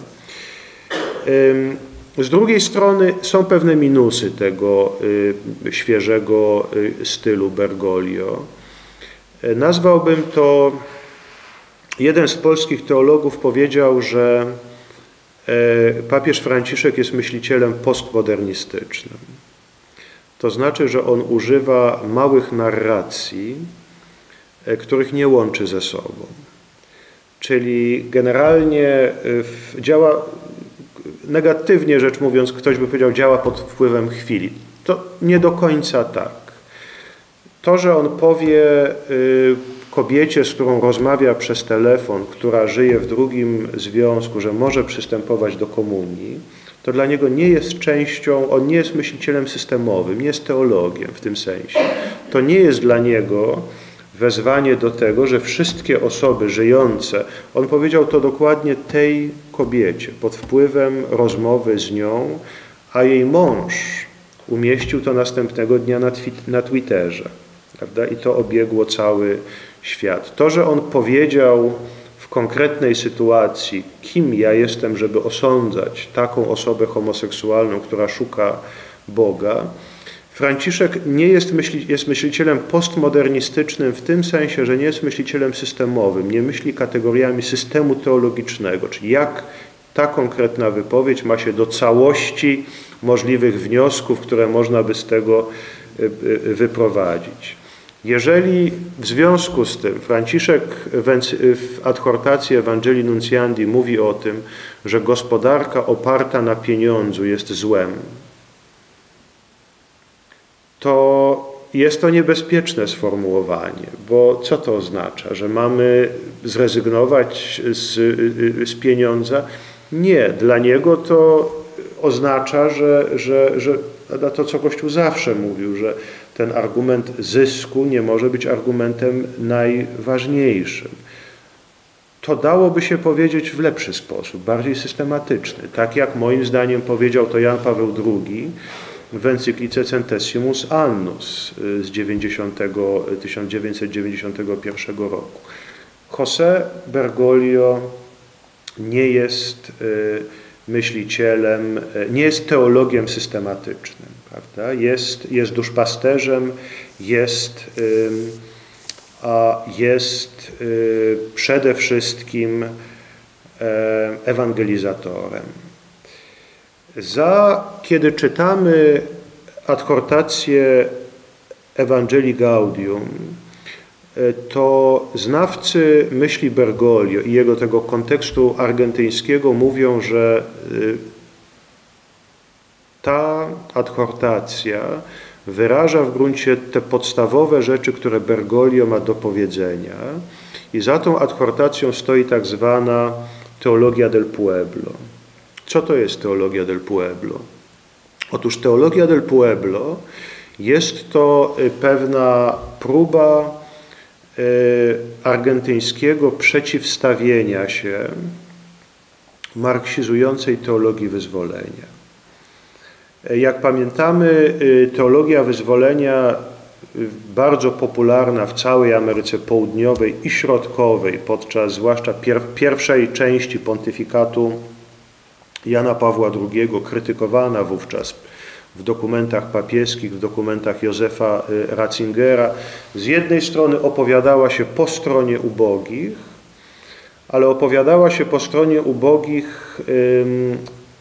Z drugiej strony są pewne minusy tego świeżego stylu Bergoglio. Nazwałbym to, jeden z polskich teologów powiedział, że papież Franciszek jest myślicielem postmodernistycznym. To znaczy, że on używa małych narracji, których nie łączy ze sobą. Czyli generalnie działa, negatywnie rzecz mówiąc, ktoś by powiedział, działa pod wpływem chwili. To nie do końca tak. To, że on powie kobiecie, z którą rozmawia przez telefon, która żyje w drugim związku, że może przystępować do komunii, to dla niego nie jest częścią, on nie jest myślicielem systemowym, nie jest teologiem w tym sensie. To nie jest dla niego wezwanie do tego, że wszystkie osoby żyjące, on powiedział to dokładnie tej kobiecie, pod wpływem rozmowy z nią, a jej mąż umieścił to następnego dnia na, na Twitterze, prawda? I to obiegło cały świat. To, że on powiedział w konkretnej sytuacji, kim ja jestem, żeby osądzać taką osobę homoseksualną, która szuka Boga, Franciszek nie jest, myśli, jest myślicielem postmodernistycznym w tym sensie, że nie jest myślicielem systemowym, nie myśli kategoriami systemu teologicznego, czyli jak ta konkretna wypowiedź ma się do całości możliwych wniosków, które można by z tego wyprowadzić. Jeżeli w związku z tym Franciszek w adhortacji Evangelii Nunciandi mówi o tym, że gospodarka oparta na pieniądzu jest złem, to jest to niebezpieczne sformułowanie, bo co to oznacza? Że mamy zrezygnować z, z pieniądza? Nie, dla niego to oznacza, że, że, że to, co Kościół zawsze mówił, że ten argument zysku nie może być argumentem najważniejszym. To dałoby się powiedzieć w lepszy sposób, bardziej systematyczny. Tak jak moim zdaniem powiedział to Jan Paweł drugi w encyklice Centesimus Annus z tysiąc dziewięćset dziewięćdziesiątego pierwszego roku. José Bergoglio nie jest myślicielem, nie jest teologiem systematycznym, prawda? Jest, jest duszpasterzem, jest, a jest przede wszystkim ewangelizatorem. Za, kiedy czytamy adhortację Evangelii Gaudium, to znawcy myśli Bergoglio i jego tego kontekstu argentyńskiego mówią, że ta adhortacja wyraża w gruncie te podstawowe rzeczy, które Bergoglio ma do powiedzenia i za tą adhortacją stoi tak zwana teologia del pueblo. Co to jest teologia del pueblo? Otóż teologia del pueblo jest to pewna próba argentyńskiego przeciwstawienia się marksizującej teologii wyzwolenia. Jak pamiętamy, teologia wyzwolenia bardzo popularna w całej Ameryce Południowej i Środkowej podczas zwłaszcza pier pierwszej części pontyfikatu Jana Pawła drugiego, krytykowana wówczas w dokumentach papieskich, w dokumentach Józefa Ratzingera, z jednej strony opowiadała się po stronie ubogich, ale opowiadała się po stronie ubogich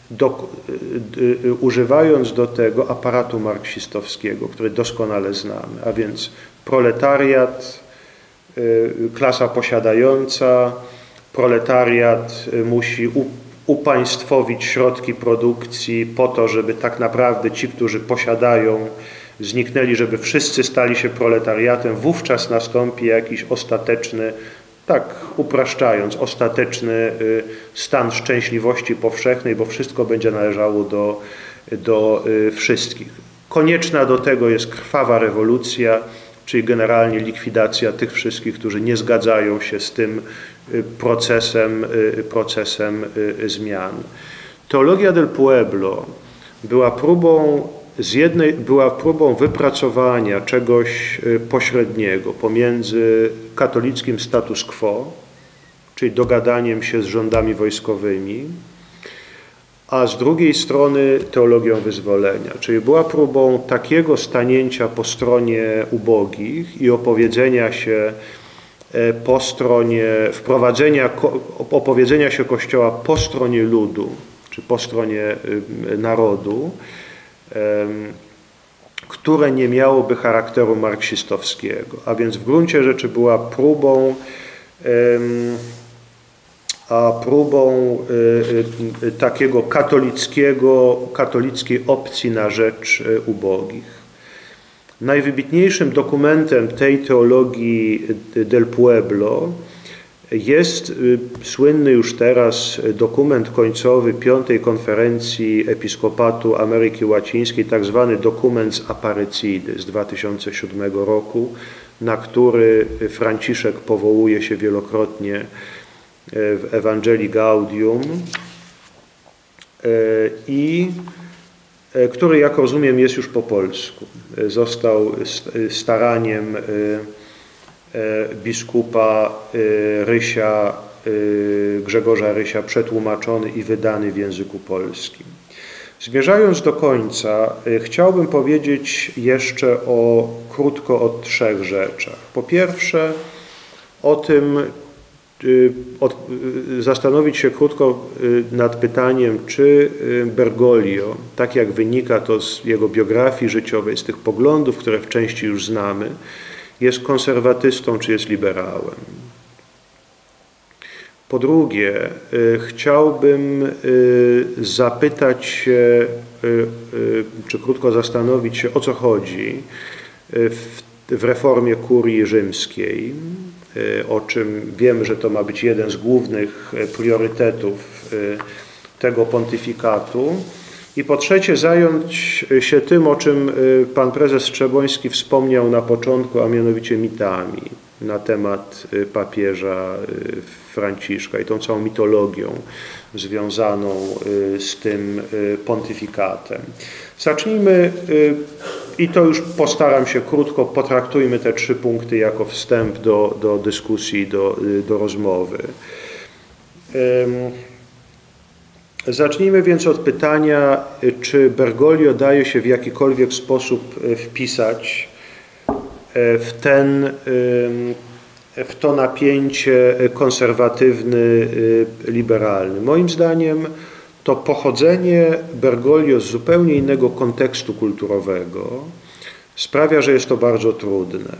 do, używając do tego aparatu marksistowskiego, który doskonale znamy, a więc proletariat, klasa posiadająca, proletariat musi upaństwowić środki produkcji po to, żeby tak naprawdę ci, którzy posiadają, zniknęli, żeby wszyscy stali się proletariatem. Wówczas nastąpi jakiś ostateczny, tak upraszczając, ostateczny stan szczęśliwości powszechnej, bo wszystko będzie należało do, do wszystkich. Konieczna do tego jest krwawa rewolucja, czyli generalnie likwidacja tych wszystkich, którzy nie zgadzają się z tym procesem, procesem zmian. Teologia del Pueblo była próbą, z jednej, była próbą wypracowania czegoś pośredniego pomiędzy katolickim status quo, czyli dogadaniem się z rządami wojskowymi, a z drugiej strony teologią wyzwolenia, czyli była próbą takiego stanięcia po stronie ubogich i opowiedzenia się po stronie, wprowadzenia, opowiedzenia się Kościoła po stronie ludu, czy po stronie narodu, które nie miałoby charakteru marksistowskiego, a więc w gruncie rzeczy była próbą a próbą y, y, takiego katolickiego, katolickiej opcji na rzecz y, ubogich. Najwybitniejszym dokumentem tej teologii del Pueblo jest y, słynny już teraz dokument końcowy Piątej Konferencji Episkopatu Ameryki Łacińskiej, tak zwany dokument z Aparecidy z dwa tysiące siódmego roku, na który Franciszek powołuje się wielokrotnie w Ewangelii Gaudium i który, jak rozumiem, jest już po polsku. Został staraniem biskupa Rysia, Grzegorza Rysia przetłumaczony i wydany w języku polskim. Zmierzając do końca, chciałbym powiedzieć jeszcze o, krótko o trzech rzeczach. Po pierwsze, o tym, Od, zastanowić się krótko nad pytaniem, czy Bergoglio, tak jak wynika to z jego biografii życiowej, z tych poglądów, które w części już znamy, jest konserwatystą, czy jest liberałem. Po drugie, chciałbym zapytać się, czy krótko zastanowić się, o co chodzi w, w reformie kurii rzymskiej, o czym wiemy, że to ma być jeden z głównych priorytetów tego pontyfikatu. I po trzecie zająć się tym, o czym pan prezes Strzeboński wspomniał na początku, a mianowicie mitami na temat papieża Franciszka i tą całą mitologią związaną z tym pontyfikatem. Zacznijmy, i to już postaram się krótko, potraktujmy te trzy punkty jako wstęp do, do dyskusji, do, do rozmowy. Zacznijmy więc od pytania, czy Bergoglio daje się w jakikolwiek sposób wpisać w ten, w to napięcie konserwatywny, liberalny. Moim zdaniem to pochodzenie Bergoglio z zupełnie innego kontekstu kulturowego sprawia, że jest to bardzo trudne.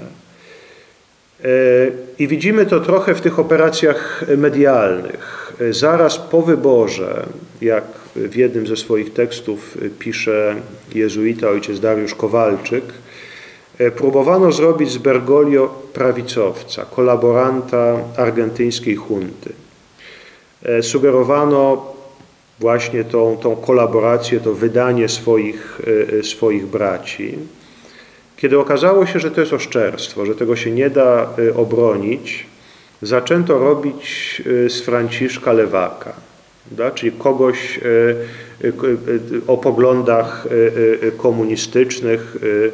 I widzimy to trochę w tych operacjach medialnych. Zaraz po wyborze, jak w jednym ze swoich tekstów pisze jezuita ojciec Dariusz Kowalczyk, próbowano zrobić z Bergoglio prawicowca, kolaboranta argentyńskiej junty. Sugerowano właśnie tą, tą kolaborację, to wydanie swoich, swoich braci. Kiedy okazało się, że to jest oszczerstwo, że tego się nie da obronić, zaczęto robić z Franciszka lewaka, da? Czyli kogoś o poglądach komunistycznych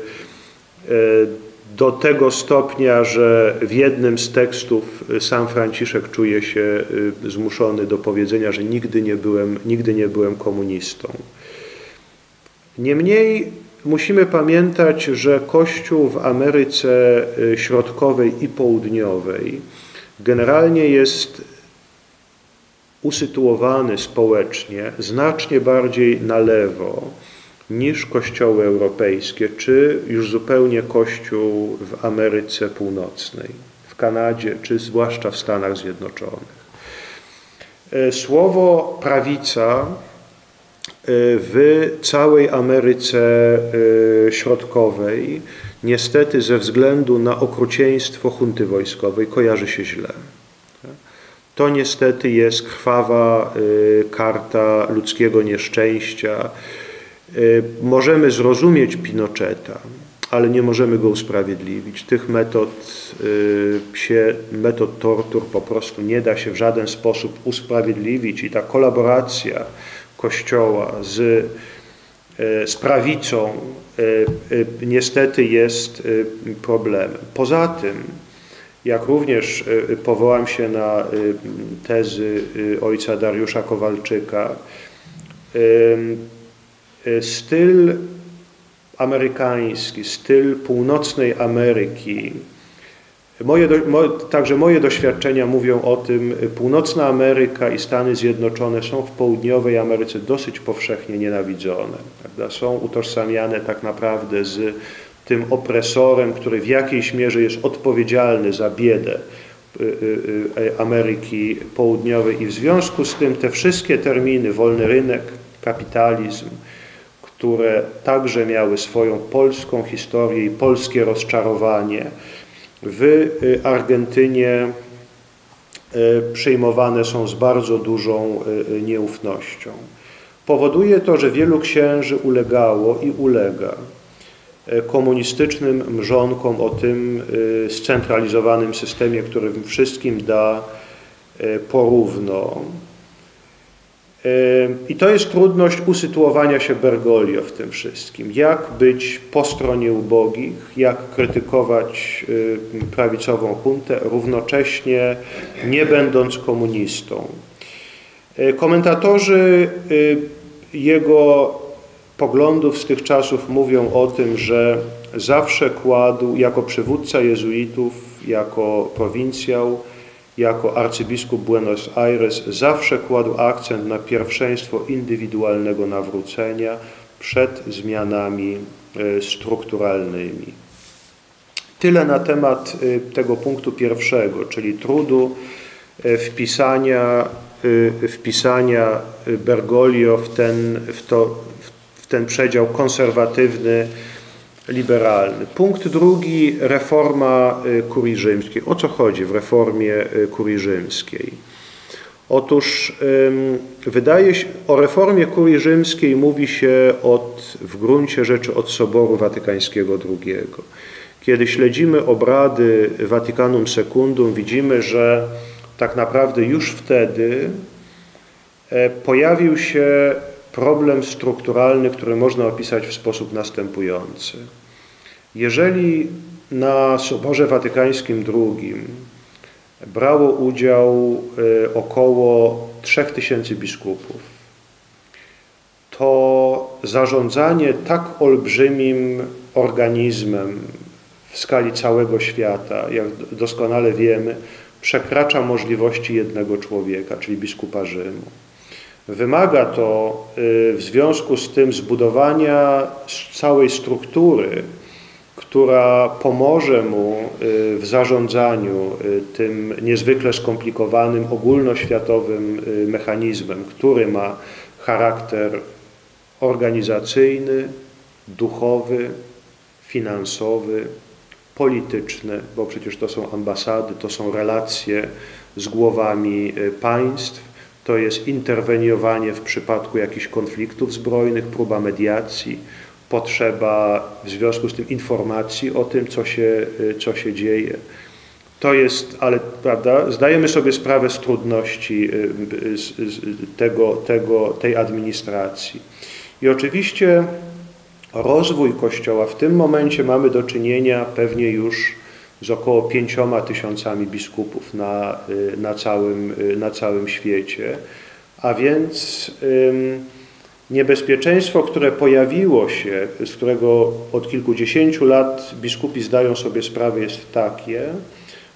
do tego stopnia, że w jednym z tekstów sam Franciszek czuje się zmuszony do powiedzenia, że nigdy nie byłem, nigdy nie byłem komunistą. Niemniej musimy pamiętać, że Kościół w Ameryce Środkowej i Południowej generalnie jest usytuowany społecznie znacznie bardziej na lewo niż kościoły europejskie, czy już zupełnie kościół w Ameryce Północnej, w Kanadzie, czy zwłaszcza w Stanach Zjednoczonych. Słowo prawica w całej Ameryce Środkowej niestety ze względu na okrucieństwo hunty wojskowej kojarzy się źle. To niestety jest krwawa karta ludzkiego nieszczęścia. Możemy zrozumieć Pinocheta, ale nie możemy go usprawiedliwić. Tych metod, się, metod tortur po prostu nie da się w żaden sposób usprawiedliwić i ta kolaboracja Kościoła z, z prawicą niestety jest problemem. Poza tym, jak również powołam się na tezy ojca Dariusza Kowalczyka, styl amerykański, styl północnej Ameryki, moje, mo, także moje doświadczenia mówią o tym, północna Ameryka i Stany Zjednoczone są w południowej Ameryce dosyć powszechnie nienawidzone. Prawda? Są utożsamiane tak naprawdę z tym opresorem, który w jakiejś mierze jest odpowiedzialny za biedę Ameryki Południowej i w związku z tym te wszystkie terminy, wolny rynek, kapitalizm, które także miały swoją polską historię i polskie rozczarowanie, w Argentynie przyjmowane są z bardzo dużą nieufnością. Powoduje to, że wielu księży ulegało i ulega komunistycznym mrzonkom o tym scentralizowanym systemie, który wszystkim da porówno. I to jest trudność usytuowania się Bergoglio w tym wszystkim. Jak być po stronie ubogich, jak krytykować prawicową huntę, równocześnie nie będąc komunistą. Komentatorzy jego poglądów z tych czasów mówią o tym, że zawsze kładł jako przywódca jezuitów, jako prowincjał, jako arcybiskup Buenos Aires zawsze kładł akcent na pierwszeństwo indywidualnego nawrócenia przed zmianami strukturalnymi. Tyle na temat tego punktu pierwszego, czyli trudu wpisania, wpisania Bergoglio w ten, w, to, w ten przedział konserwatywny, liberalny. Punkt drugi, reforma kurii rzymskiej. O co chodzi w reformie kurii rzymskiej? Otóż wydaje się, o reformie kurii rzymskiej mówi się od, w gruncie rzeczy od Soboru Watykańskiego drugiego. Kiedy śledzimy obrady Vaticanum Secundum, widzimy, że tak naprawdę już wtedy pojawił się problem strukturalny, który można opisać w sposób następujący. Jeżeli na Soborze Watykańskim drugim brało udział około trzech tysięcy biskupów, to zarządzanie tak olbrzymim organizmem w skali całego świata, jak doskonale wiemy, przekracza możliwości jednego człowieka, czyli biskupa Rzymu. Wymaga to w związku z tym zbudowania całej struktury, która pomoże mu w zarządzaniu tym niezwykle skomplikowanym, ogólnoświatowym mechanizmem, który ma charakter organizacyjny, duchowy, finansowy, polityczny, bo przecież to są ambasady, to są relacje z głowami państw, to jest interweniowanie w przypadku jakichś konfliktów zbrojnych, próba mediacji, potrzeba w związku z tym informacji o tym, co się, co się dzieje. To jest, ale prawda, zdajemy sobie sprawę z trudności tego, tego, tej administracji. I oczywiście rozwój Kościoła, w tym momencie mamy do czynienia pewnie już z około pięcioma tysiącami biskupów na, na, całym, na całym świecie, a więc ym, niebezpieczeństwo, które pojawiło się, z którego od kilkudziesięciu lat biskupi zdają sobie sprawę, jest takie,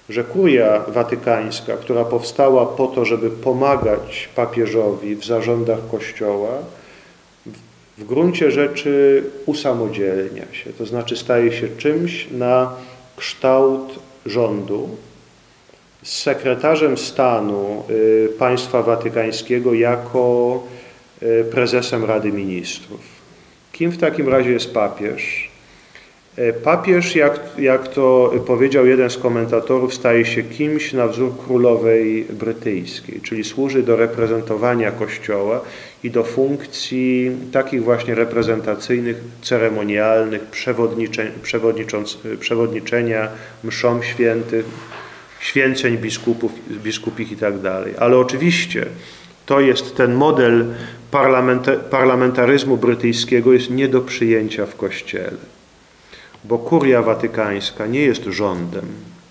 że kuria watykańska, która powstała po to, żeby pomagać papieżowi w zarządach Kościoła, w gruncie rzeczy usamodzielnia się, to znaczy staje się czymś na kształt rządu, z sekretarzem stanu państwa watykańskiego jako prezesem Rady Ministrów. Kim w takim razie jest papież? Papież, jak, jak to powiedział jeden z komentatorów, staje się kimś na wzór królowej brytyjskiej, czyli służy do reprezentowania Kościoła i do funkcji takich właśnie reprezentacyjnych, ceremonialnych, przewodniczenia mszom świętych, święceń biskupów, biskupich i tak dalej. Ale oczywiście to jest ten model parlamentaryzmu brytyjskiego jest nie do przyjęcia w Kościele, bo kuria watykańska nie jest rządem.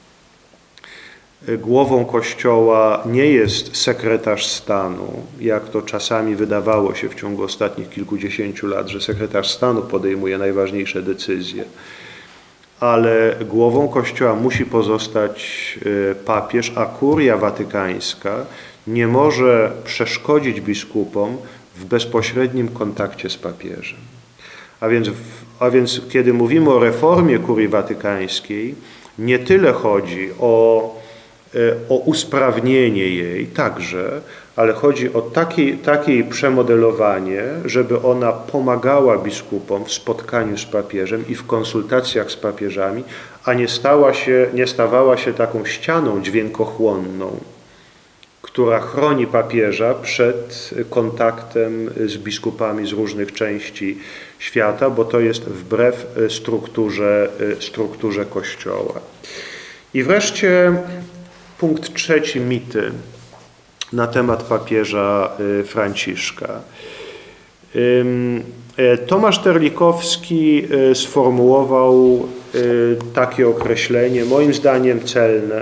Głową Kościoła nie jest sekretarz stanu, jak to czasami wydawało się w ciągu ostatnich kilkudziesięciu lat, że sekretarz stanu podejmuje najważniejsze decyzje. Ale głową Kościoła musi pozostać papież, a kuria watykańska nie może przeszkodzić biskupom w bezpośrednim kontakcie z papieżem. A więc, a więc kiedy mówimy o reformie kurii watykańskiej, nie tyle chodzi o, o usprawnienie jej także, ale chodzi o takie, takie jej przemodelowanie, żeby ona pomagała biskupom w spotkaniu z papieżem i w konsultacjach z papieżami, a nie, stała się, nie stawała się taką ścianą dźwiękochłonną, która chroni papieża przed kontaktem z biskupami z różnych części świata, bo to jest wbrew strukturze, strukturze Kościoła. I wreszcie punkt trzeci, mity na temat papieża Franciszka. Tomasz Terlikowski sformułował takie określenie, moim zdaniem celne,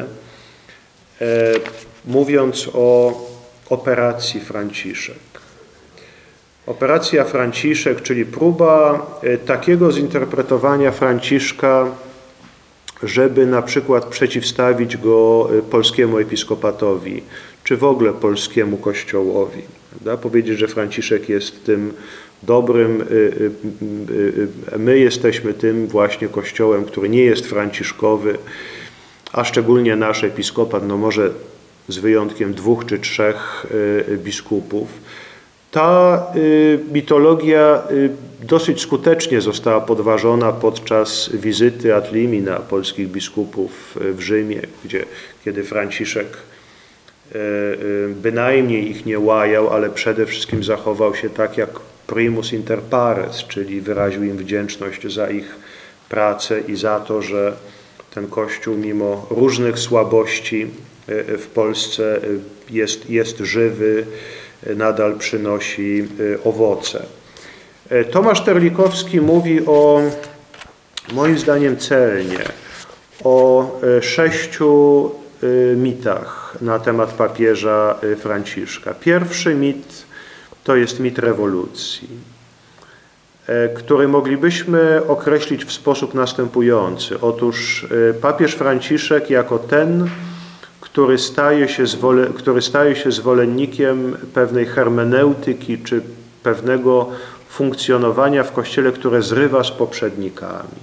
mówiąc o operacji Franciszek. Operacja Franciszek, czyli próba takiego zinterpretowania Franciszka, żeby na przykład przeciwstawić go polskiemu episkopatowi, czy w ogóle polskiemu Kościołowi. Prawda? Powiedzieć, że Franciszek jest tym dobrym, my jesteśmy tym właśnie Kościołem, który nie jest franciszkowy, a szczególnie nasz episkopat, no może z wyjątkiem dwóch czy trzech biskupów. Ta mitologia dosyć skutecznie została podważona podczas wizyty ad limina polskich biskupów w Rzymie, gdzie kiedy Franciszek bynajmniej ich nie łajał, ale przede wszystkim zachował się tak jak primus inter pares, czyli wyraził im wdzięczność za ich pracę i za to, że ten Kościół mimo różnych słabości w Polsce jest, jest żywy, nadal przynosi owoce. Tomasz Terlikowski mówi o, moim zdaniem celnie, o sześciu mitach na temat papieża Franciszka. Pierwszy mit to jest mit rewolucji, który moglibyśmy określić w sposób następujący. Otóż papież Franciszek jako ten, który staje się, zwole, który staje się zwolennikiem pewnej hermeneutyki czy pewnego funkcjonowania w Kościele, które zrywa z poprzednikami.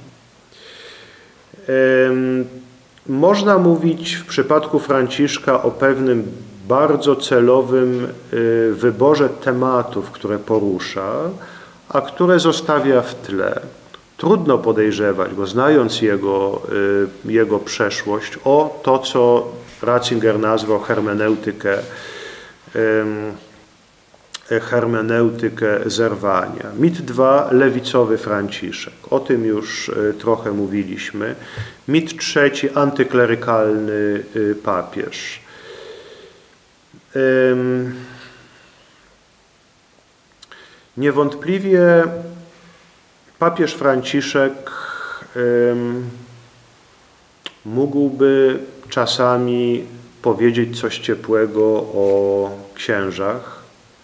Można mówić w przypadku Franciszka o pewnym bardzo celowym wyborze tematów, które porusza, a które zostawia w tle. Trudno podejrzewać, bo znając jego, jego przeszłość, o to, co Ratzinger nazwał hermeneutykę, hermeneutykę zerwania. Mit dwa, lewicowy Franciszek. O tym już trochę mówiliśmy. Mit trzeci, antyklerykalny papież. Niewątpliwie papież Franciszek mógłby czasami powiedzieć coś ciepłego o księżach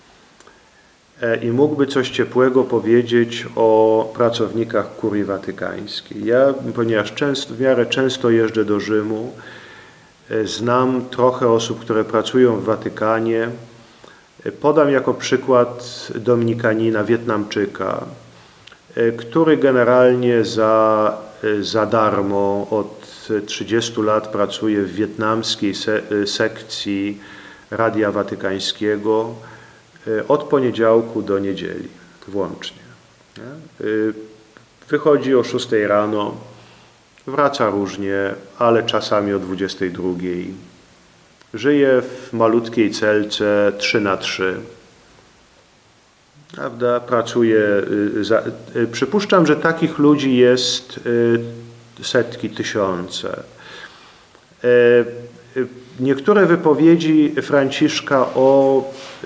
i mógłby coś ciepłego powiedzieć o pracownikach kurii watykańskiej. Ja, ponieważ często, w miarę często jeżdżę do Rzymu, Znam trochę osób, które pracują w Watykanie. Podam jako przykład dominikanina Wietnamczyka, który generalnie za, za darmo od trzydziestu lat pracuje w wietnamskiej se, sekcji Radia Watykańskiego od poniedziałku do niedzieli włącznie. Wychodzi o szóstej rano, wraca różnie, ale czasami o dwudziestej drugiej. Żyje w malutkiej celce trzy na trzy. Prawda? Pracuje. Za, przypuszczam, że takich ludzi jest setki, tysiące. Niektóre wypowiedzi Franciszka o,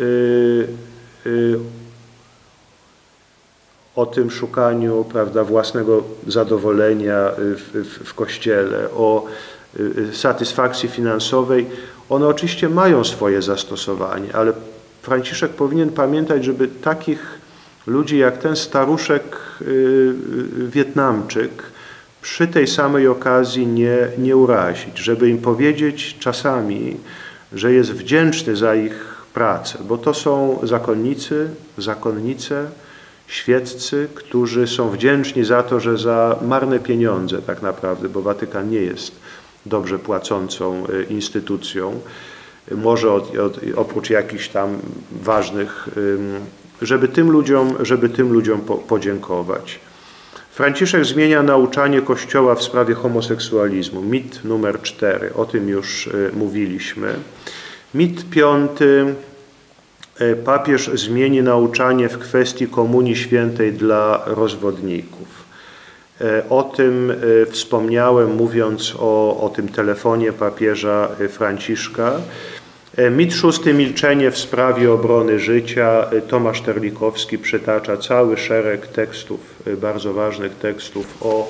o tym szukaniu, prawda, własnego zadowolenia w, w, w Kościele, o satysfakcji finansowej, one oczywiście mają swoje zastosowanie, ale Franciszek powinien pamiętać, żeby takich ludzi jak ten staruszek Wietnamczyk przy tej samej okazji nie, nie urazić, żeby im powiedzieć czasami, że jest wdzięczny za ich pracę, bo to są zakonnicy, zakonnice, świeccy, którzy są wdzięczni za to, że za marne pieniądze tak naprawdę, bo Watykan nie jest dobrze płacącą instytucją, może od, od, oprócz jakichś tam ważnych, żeby tym ludziom, żeby tym ludziom po, podziękować. Franciszek zmienia nauczanie Kościoła w sprawie homoseksualizmu. Mit numer cztery, o tym już mówiliśmy. Mit piąty, papież zmieni nauczanie w kwestii Komunii Świętej dla rozwodników. O tym wspomniałem, mówiąc o, o tym telefonie papieża Franciszka. Mit szósty, milczenie w sprawie obrony życia. Tomasz Terlikowski przytacza cały szereg tekstów, bardzo ważnych tekstów o,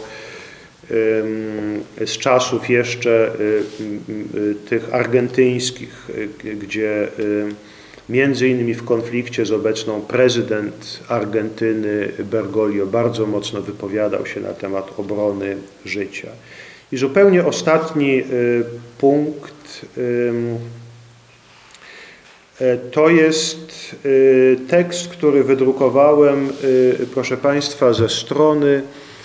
z czasów jeszcze tych argentyńskich, gdzie między innymi w konflikcie z obecną prezydent Argentyny Bergoglio bardzo mocno wypowiadał się na temat obrony życia. I zupełnie ostatni punkt to jest tekst, który wydrukowałem, proszę Państwa, ze strony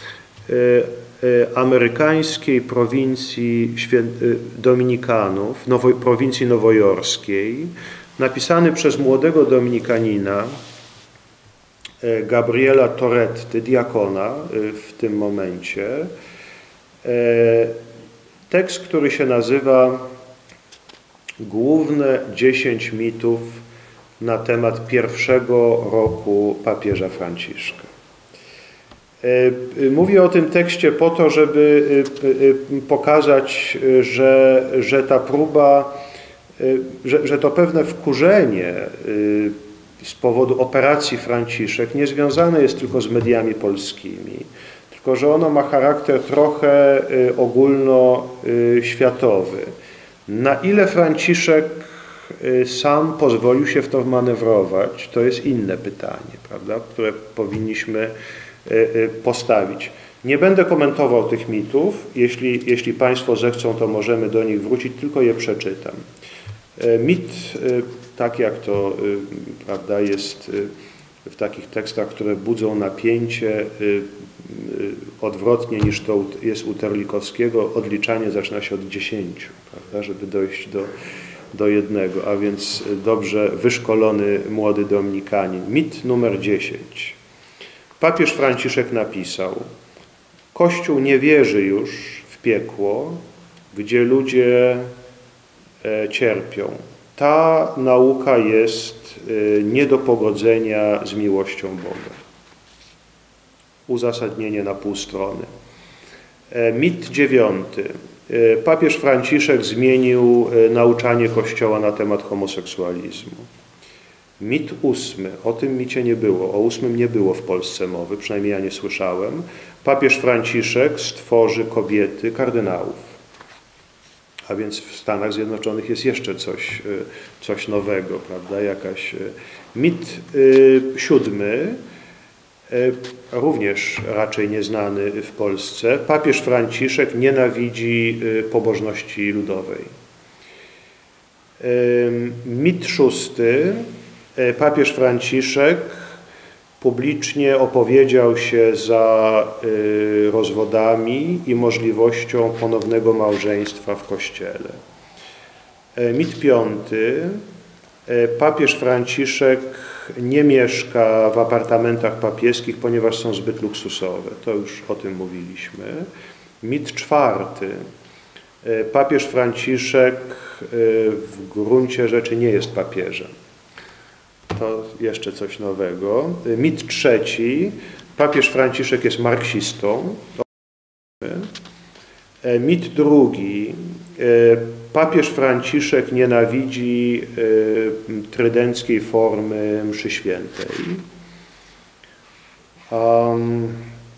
amerykańskiej prowincji Dominikanów, nowo, prowincji nowojorskiej, napisany przez młodego dominikanina Gabriela Toretty, diakona w tym momencie. Tekst, który się nazywa Główne dziesięć mitów na temat pierwszego roku papieża Franciszka. Mówię o tym tekście po to, żeby pokazać, że, że ta próba, że, że to pewne wkurzenie z powodu operacji Franciszek nie związane jest tylko z mediami polskimi, tylko że ono ma charakter trochę ogólnoświatowy. Na ile Franciszek sam pozwolił się w to manewrować, to jest inne pytanie, prawda, które powinniśmy postawić. Nie będę komentował tych mitów. Jeśli, jeśli Państwo zechcą, to możemy do nich wrócić, tylko je przeczytam. Mit, tak jak to, prawda, jest w takich tekstach, które budzą napięcie, odwrotnie niż to jest u Terlikowskiego, odliczanie zaczyna się od dziesięciu, prawda, żeby dojść do, do jednego, a więc dobrze wyszkolony młody dominikanin. Mit numer dziesięć. Papież Franciszek napisał: Kościół nie wierzy już w piekło, gdzie ludzie cierpią. Ta nauka jest nie do pogodzenia z miłością Boga. Uzasadnienie na pół strony. Mit dziewiąty. Papież Franciszek zmienił nauczanie Kościoła na temat homoseksualizmu. Mit ósmy. O tym micie nie było. O ósmym nie było w Polsce mowy, przynajmniej ja nie słyszałem. Papież Franciszek stworzy kobiety kardynałów. A więc w Stanach Zjednoczonych jest jeszcze coś, coś nowego, prawda? Jakaś... Mit y, siódmy, y, również raczej nieznany w Polsce. Papież Franciszek nienawidzi y, pobożności ludowej. Mit szósty, papież Franciszek publicznie opowiedział się za rozwodami i możliwością ponownego małżeństwa w Kościele. Mit piąty, papież Franciszek nie mieszka w apartamentach papieskich, ponieważ są zbyt luksusowe. To już o tym mówiliśmy. Mit czwarty, papież Franciszek w gruncie rzeczy nie jest papieżem. To jeszcze coś nowego. Mit trzeci, papież Franciszek jest marksistą. Mit drugi, papież Franciszek nienawidzi trydenckiej formy mszy świętej. Um,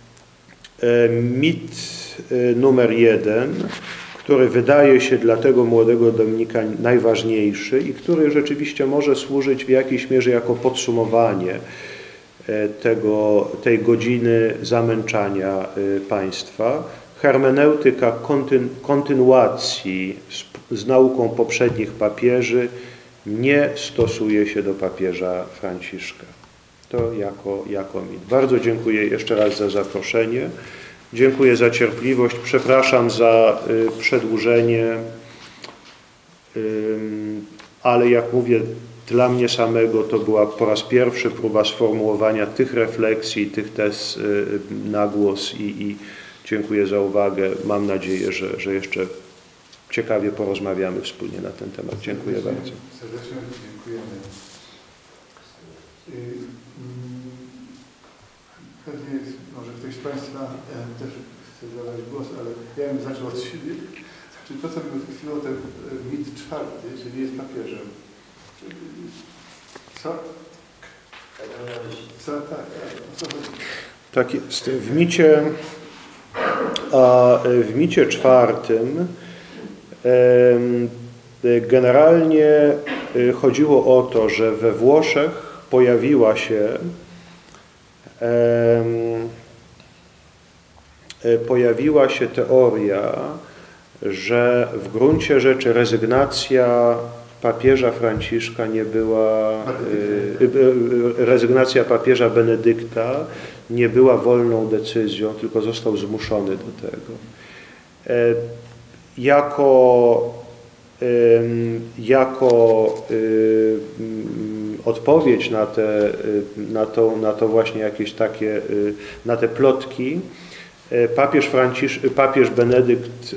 mit numer jeden, który wydaje się dla tego młodego Dominika najważniejszy i który rzeczywiście może służyć w jakiejś mierze jako podsumowanie tego, tej godziny zamęczania państwa. Hermeneutyka kontyn, kontynuacji z, z nauką poprzednich papieży nie stosuje się do papieża Franciszka. To jako, jako mit. Bardzo dziękuję jeszcze raz za zaproszenie. Dziękuję za cierpliwość. Przepraszam za y, przedłużenie, y, ale jak mówię, dla mnie samego to była po raz pierwszy próba sformułowania tych refleksji, tych tez y, na głos i, i dziękuję za uwagę. Mam nadzieję, że, że jeszcze ciekawie porozmawiamy wspólnie na ten temat. Dziękuję serdecznie, bardzo. Serdecznie dziękujemy. Pewnie może ktoś z Państwa też chce zabrać głos, ale ja bym zaczął od siebie. Znaczy to, co było przed chwilą, ten mit czwarty, że nie jest papieżem. Co? Co? Tak, tak. O co chodzi? Tak jest. W micie, a w micie czwartym generalnie chodziło o to, że we Włoszech pojawiła się pojawiła się teoria, że w gruncie rzeczy rezygnacja papieża Franciszka nie była, rezygnacja papieża Benedykta nie była wolną decyzją, tylko został zmuszony do tego. Jako, jako odpowiedź na, te, na, to, na to właśnie jakieś takie, na te plotki, papież, Francisz, papież Benedykt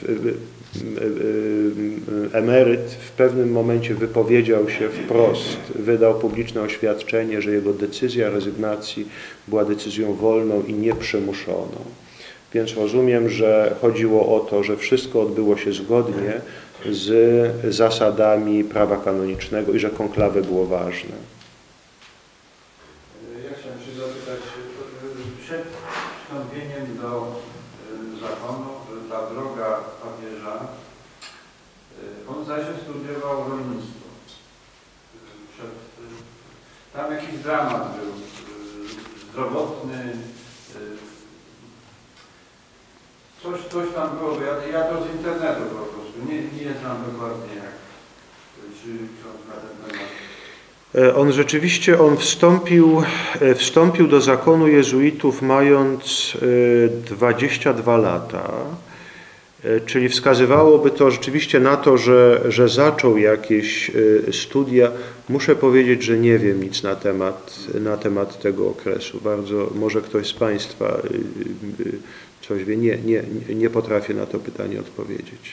emeryt w pewnym momencie wypowiedział się wprost, wydał publiczne oświadczenie, że jego decyzja rezygnacji była decyzją wolną i nieprzymuszoną. Więc rozumiem, że chodziło o to, że wszystko odbyło się zgodnie z zasadami prawa kanonicznego i że konklawę było ważne. Ja chciałem się zapytać, przed wstąpieniem do zakonu, ta droga papieża, on zaś studiował rolnictwo. Przed, tam jakiś dramat był zdrowotny, coś, coś tam było, ja, ja to z internetu po prostu, nie, nie znam dokładnie jak, czy ksiądz na ten temat. On rzeczywiście, on wstąpił, wstąpił do zakonu jezuitów mając dwadzieścia dwa lata, czyli wskazywałoby to rzeczywiście na to, że, że zaczął jakieś studia. Muszę powiedzieć, że nie wiem nic na temat, na temat tego okresu. Bardzo, może ktoś z Państwa coś wie, nie, nie, nie potrafię na to pytanie odpowiedzieć.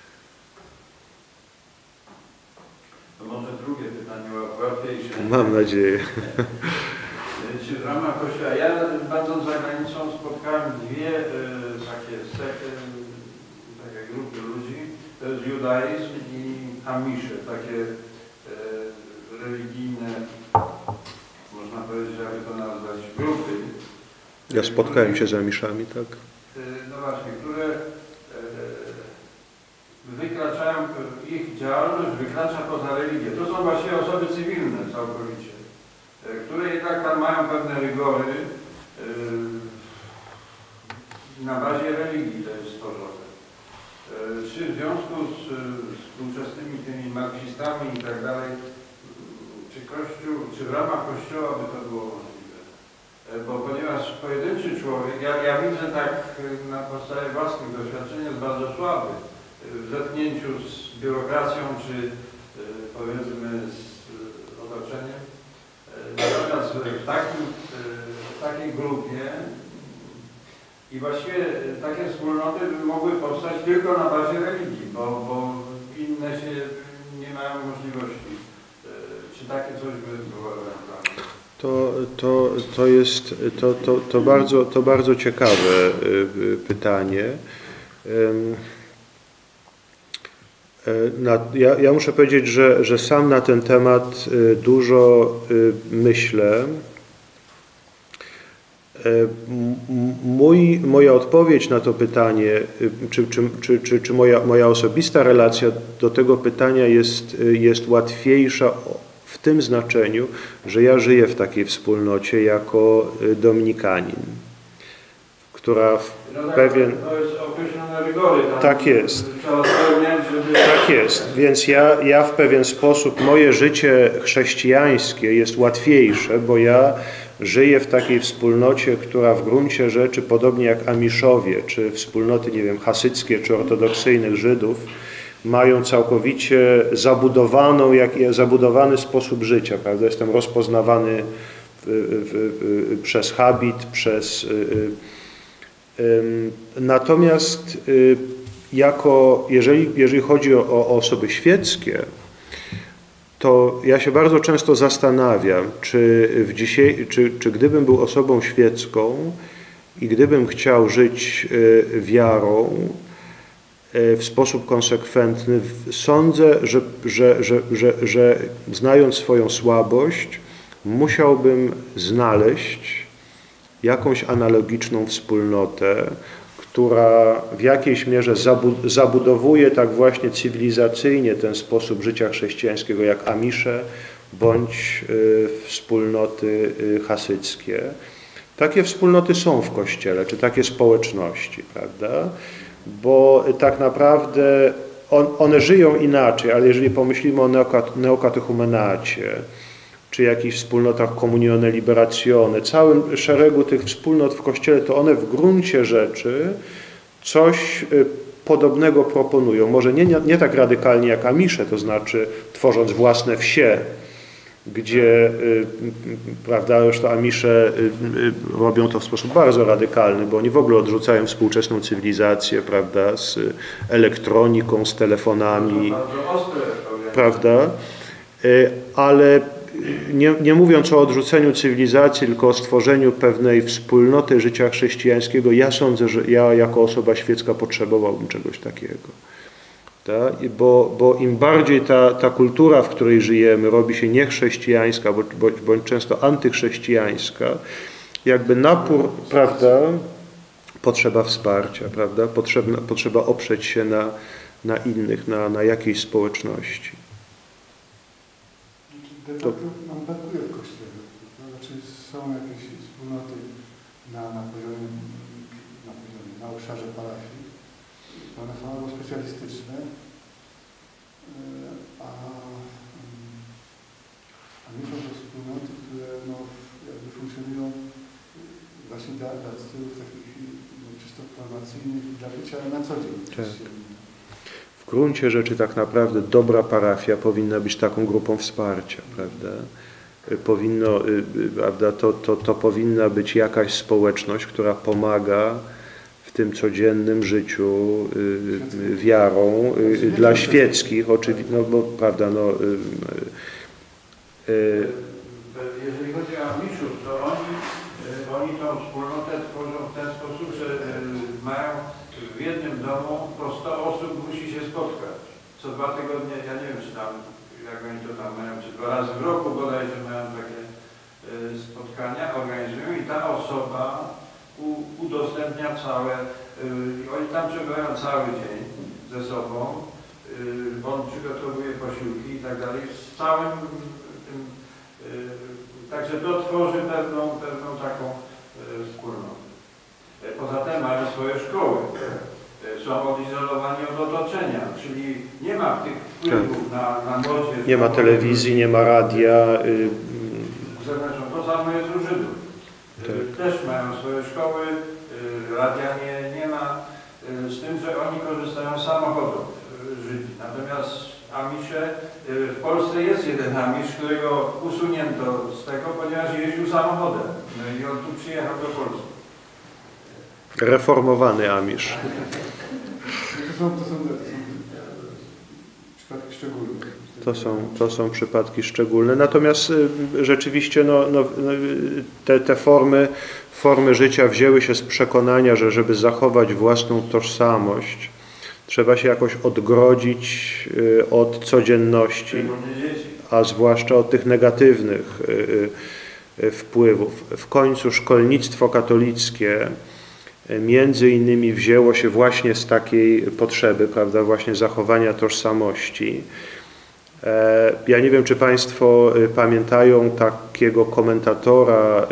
To może drugie pytanie łatwiejsze. Mam nadzieję. Czy w ramach Kościoła, ja będąc za granicą spotkałem dwie y, takie sekty, takie grupy ludzi, to jest judaizm i hamisze, takie y, religijne, można powiedzieć, jakby to nazwać, grupy. Ja spotkałem się z amiszami, tak? Y, no właśnie, które y, wykraczają, ich działalność wykracza poza religię. To są właściwie osoby cywilne całkowicie, które jednak tam mają pewne rygory yy, na bazie religii to jest stworzone. Yy, czy w związku z współczesnymi tymi marksistami i tak dalej, czy Kościół, czy w ramach Kościoła by to było możliwe? Bo ponieważ pojedynczy człowiek, ja, ja widzę tak na podstawie własnych doświadczeń, jest bardzo słaby w zetknięciu z biurokracją, czy powiedzmy z otoczeniem. Natomiast w, takim, w takiej grupie i właściwie takie wspólnoty by mogły powstać tylko na bazie religii, bo, bo inne się nie mają możliwości. Czy takie coś by było ewentualne? To, to, to jest to, to, to, bardzo, to bardzo ciekawe pytanie. Na, ja, ja muszę powiedzieć, że, że sam na ten temat dużo myślę. Mój, moja odpowiedź na to pytanie, czy, czy, czy, czy, czy moja, moja osobista relacja do tego pytania jest, jest łatwiejsza w tym znaczeniu, że ja żyję w takiej wspólnocie jako dominikanin, która w no tak, pewien... To jest określone rygory. Tam tak jest. Trzeba spełniać, żeby... Tak jest. Więc ja, ja w pewien sposób, moje życie chrześcijańskie jest łatwiejsze, bo ja żyję w takiej wspólnocie, która w gruncie rzeczy, podobnie jak Amiszowie, czy wspólnoty, nie wiem, hasyckie, czy ortodoksyjnych Żydów, mają całkowicie zabudowaną, jak, zabudowany sposób życia, prawda? Jestem rozpoznawany w, w, w, przez habit, przez... Y, y, natomiast y, jako, jeżeli, jeżeli chodzi o, o osoby świeckie, to ja się bardzo często zastanawiam, czy, w dzisiaj, czy, czy gdybym był osobą świecką i gdybym chciał żyć y, wiarą, w sposób konsekwentny, sądzę, że, że, że, że, że znając swoją słabość, musiałbym znaleźć jakąś analogiczną wspólnotę, która w jakiejś mierze zabudowuje tak właśnie cywilizacyjnie ten sposób życia chrześcijańskiego jak Amisze bądź wspólnoty hasyckie. Takie wspólnoty są w Kościele, czy takie społeczności, prawda? Bo tak naprawdę on, one żyją inaczej, ale jeżeli pomyślimy o neokatechumenacie, czy jakichś wspólnotach Comunione Liberazione, całym szeregu tych wspólnot w Kościele, to one w gruncie rzeczy coś podobnego proponują. Może nie, nie, nie tak radykalnie jak Amisze, to znaczy tworząc własne wsie, gdzie, y, prawda, już to Amisze y, y, robią to w sposób bardzo radykalny, bo oni w ogóle odrzucają współczesną cywilizację, prawda, z elektroniką, z telefonami, prawda, y, ale nie, nie mówiąc o odrzuceniu cywilizacji, tylko o stworzeniu pewnej wspólnoty życia chrześcijańskiego, ja sądzę, że ja jako osoba świecka potrzebowałbym czegoś takiego. Tak? Bo, bo im bardziej ta, ta kultura, w której żyjemy, robi się niechrześcijańska, bądź, bądź często antychrześcijańska, jakby napór, prawda, potrzeba wsparcia, prawda, potrzebna, potrzeba oprzeć się na, na innych, na, na jakiejś społeczności. De facto nam brakuje w Kościele. Znaczy są jakieś wspólnoty na, na poziomie, na poziomie, na obszarze parafii. One są albo specjalistyczne, a, a nie są to wspólnoty, które no, jakby funkcjonują właśnie dla, dla celów takich no, czysto formacyjnych, dla bycia na co dzień. Tak. W gruncie rzeczy tak naprawdę dobra parafia powinna być taką grupą wsparcia, prawda? Powinno, prawda, to, to, to powinna być jakaś społeczność, która pomaga w tym codziennym życiu wiarą dla świeckich, oczywiście, no bo prawda, no... Jeżeli chodzi o Amishów, to oni, oni tą wspólnotę tworzą w ten sposób, że mają w jednym domu po sto osób musi się spotkać. Co dwa tygodnie, ja nie wiem, czy tam, jak oni to tam mają, czy dwa razy w roku bodajże mają takie spotkania, organizują i ta osoba u, udostępnia całe, yy, oni tam przebywają cały dzień ze sobą, yy, bo on przygotowuje posiłki i tak dalej, z całym tym, yy, także to tworzy pewną, pewną taką yy, wspólnotę. Poza tym mają swoje szkoły, są odizolowani od otoczenia, czyli nie ma ma tych wpływów na, na młodzież. Nie ma telewizji, nie ma radia. Y, Zresztą to samo jest u Żydów. Tak. Też mają swoje szkoły, radia nie, nie ma, z tym, że oni korzystają z samochodów Żydzi. Natomiast Amisze, w Polsce jest jeden Amisz, którego usunięto z tego, ponieważ jeździł samochodem. No i on tu przyjechał do Polski. reformowany Amisz. To są, to są, to są przypadki szczególne. To są, to są przypadki szczególne. Natomiast y, rzeczywiście no, no, te, te formy, formy życia wzięły się z przekonania, że żeby zachować własną tożsamość, trzeba się jakoś odgrodzić y, od codzienności, a zwłaszcza od tych negatywnych y, y, wpływów. W końcu szkolnictwo katolickie między innymi wzięło się właśnie z takiej potrzeby, prawda, właśnie zachowania tożsamości. Ja nie wiem, czy Państwo pamiętają takiego komentatora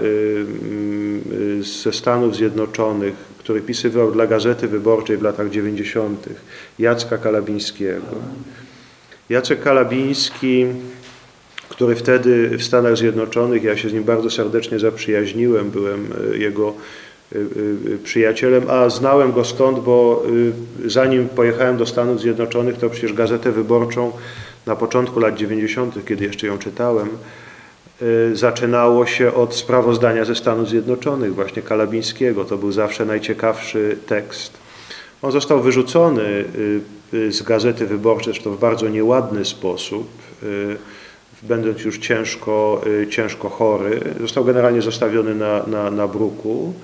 ze Stanów Zjednoczonych, który pisywał dla Gazety Wyborczej w latach dziewięćdziesiątych, Jacka Kalabińskiego. Jacek Kalabiński, który wtedy w Stanach Zjednoczonych, ja się z nim bardzo serdecznie zaprzyjaźniłem, byłem jego przyjacielem, a znałem go stąd, bo zanim pojechałem do Stanów Zjednoczonych, to przecież Gazetę Wyborczą na początku lat dziewięćdziesiątych, kiedy jeszcze ją czytałem, zaczynało się od sprawozdania ze Stanów Zjednoczonych, właśnie Kalabińskiego. To był zawsze najciekawszy tekst. On został wyrzucony z Gazety Wyborczej, zresztą w bardzo nieładny sposób, będąc już ciężko, ciężko chory. Został generalnie zostawiony na, na, na bruku.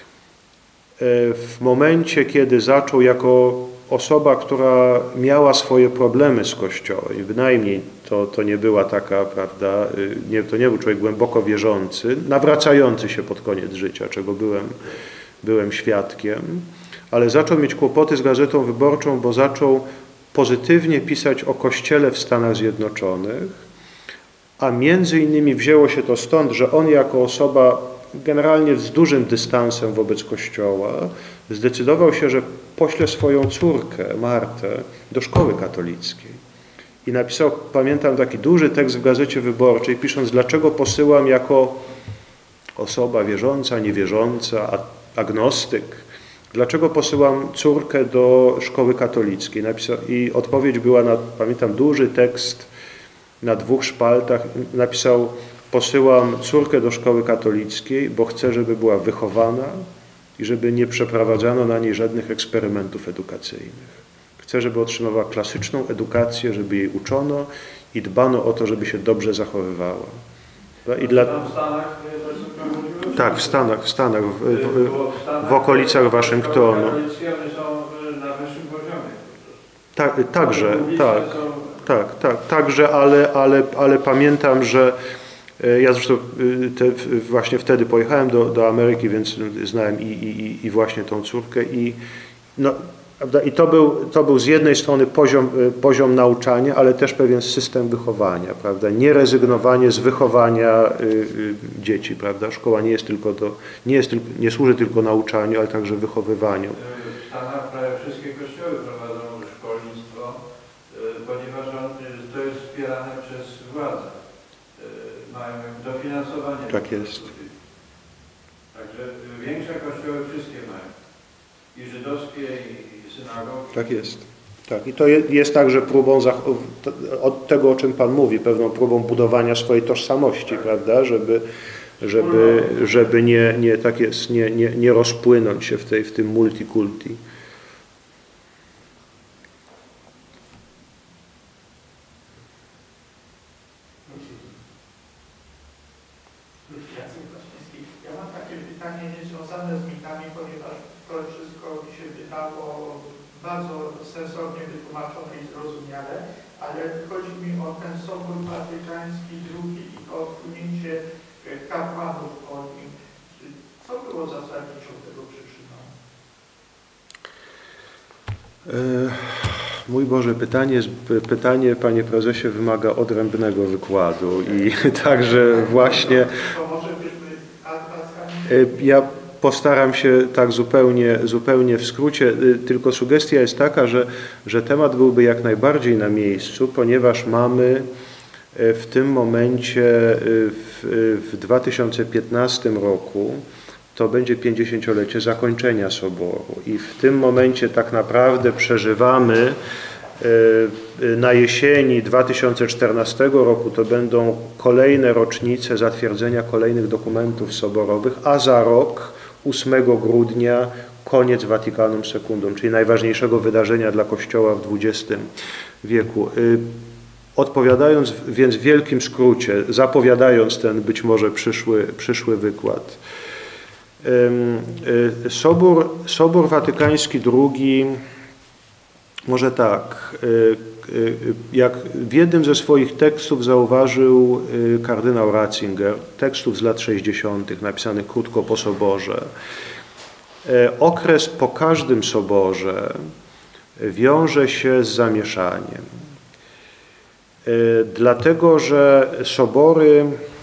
W momencie, kiedy zaczął jako osoba, która miała swoje problemy z Kościołem, i bynajmniej to, to nie była taka, prawda, nie, to nie był człowiek głęboko wierzący, nawracający się pod koniec życia, czego byłem, byłem świadkiem, ale zaczął mieć kłopoty z Gazetą Wyborczą, bo zaczął pozytywnie pisać o Kościele w Stanach Zjednoczonych, a między innymi wzięło się to stąd, że on jako osoba generalnie z dużym dystansem wobec Kościoła zdecydował się, że pośle swoją córkę, Martę, do szkoły katolickiej. I napisał, pamiętam, taki duży tekst w Gazecie Wyborczej, pisząc, dlaczego posyłam jako osoba wierząca, niewierząca, agnostyk, dlaczego posyłam córkę do szkoły katolickiej. Napisał, i odpowiedź była na, pamiętam, duży tekst na dwóch szpaltach. Napisał, posyłam córkę do szkoły katolickiej, bo chcę, żeby była wychowana i żeby nie przeprowadzano na niej żadnych eksperymentów edukacyjnych. Chcę, żeby otrzymała klasyczną edukację, żeby jej uczono i dbano o to, żeby się dobrze zachowywała. I dla... w Stanach? Tak, w Stanach, w Stanach, w, w, w okolicach Waszyngtonu. One są na wyższym poziomie. Tak, także, tak, tak, tak, także, ale, ale, ale pamiętam, że ja zresztą te, właśnie wtedy pojechałem do, do Ameryki, więc znałem i, i, i właśnie tą córkę. I, no, i to, był, to był z jednej strony poziom, poziom nauczania, ale też pewien system wychowania, prawda? Nie rezygnowanie z wychowania y, y, dzieci, prawda? Szkoła nie jest tylko do, nie, jest tylko, nie służy tylko nauczaniu, ale także wychowywaniu. W Stanach prawie wszystkie kościoły prowadzą szkolnictwo, ponieważ to jest wspierane przez władzę. Mają dofinansowanie. Tak jest. Także większe kościoły wszystkie mają. I żydowskie, i synagogi. Tak jest. Tak. I to jest także próbą, od tego, o czym Pan mówi, pewną próbą budowania swojej tożsamości, tak, prawda, żeby, żeby, żeby nie, nie, tak jest, nie, nie, nie rozpłynąć się w, tej, w tym multikulti. Ja mam takie pytanie niezwiązane z mitami, ponieważ to wszystko mi się wydało bardzo sensownie wytłumaczone i zrozumiale, ale chodzi mi o ten Sobór Watykański drugi i o wpłynięcie kapłanów o nim. Co było zasadniczą tego przyczyną? Mój Boże, pytanie, pytanie, Panie Prezesie, wymaga odrębnego wykładu i także właśnie... Ja postaram się tak zupełnie, zupełnie w skrócie, tylko sugestia jest taka, że, że temat byłby jak najbardziej na miejscu, ponieważ mamy w tym momencie w, w dwa tysiące piętnastym roku to będzie pięćdziesięciolecie zakończenia Soboru i w tym momencie tak naprawdę przeżywamy na jesieni dwa tysiące czternastego roku to będą kolejne rocznice zatwierdzenia kolejnych dokumentów soborowych, a za rok, ósmego grudnia, koniec Vaticanum Secundum, czyli najważniejszego wydarzenia dla Kościoła w dwudziestym wieku. Odpowiadając więc w wielkim skrócie, zapowiadając ten być może przyszły, przyszły wykład, Sobór, Sobór Watykański drugi, może tak, jak w jednym ze swoich tekstów zauważył kardynał Ratzinger, tekstów z lat sześćdziesiątych, napisanych krótko po Soborze, okres po każdym Soborze wiąże się z zamieszaniem. Dlatego, że sobory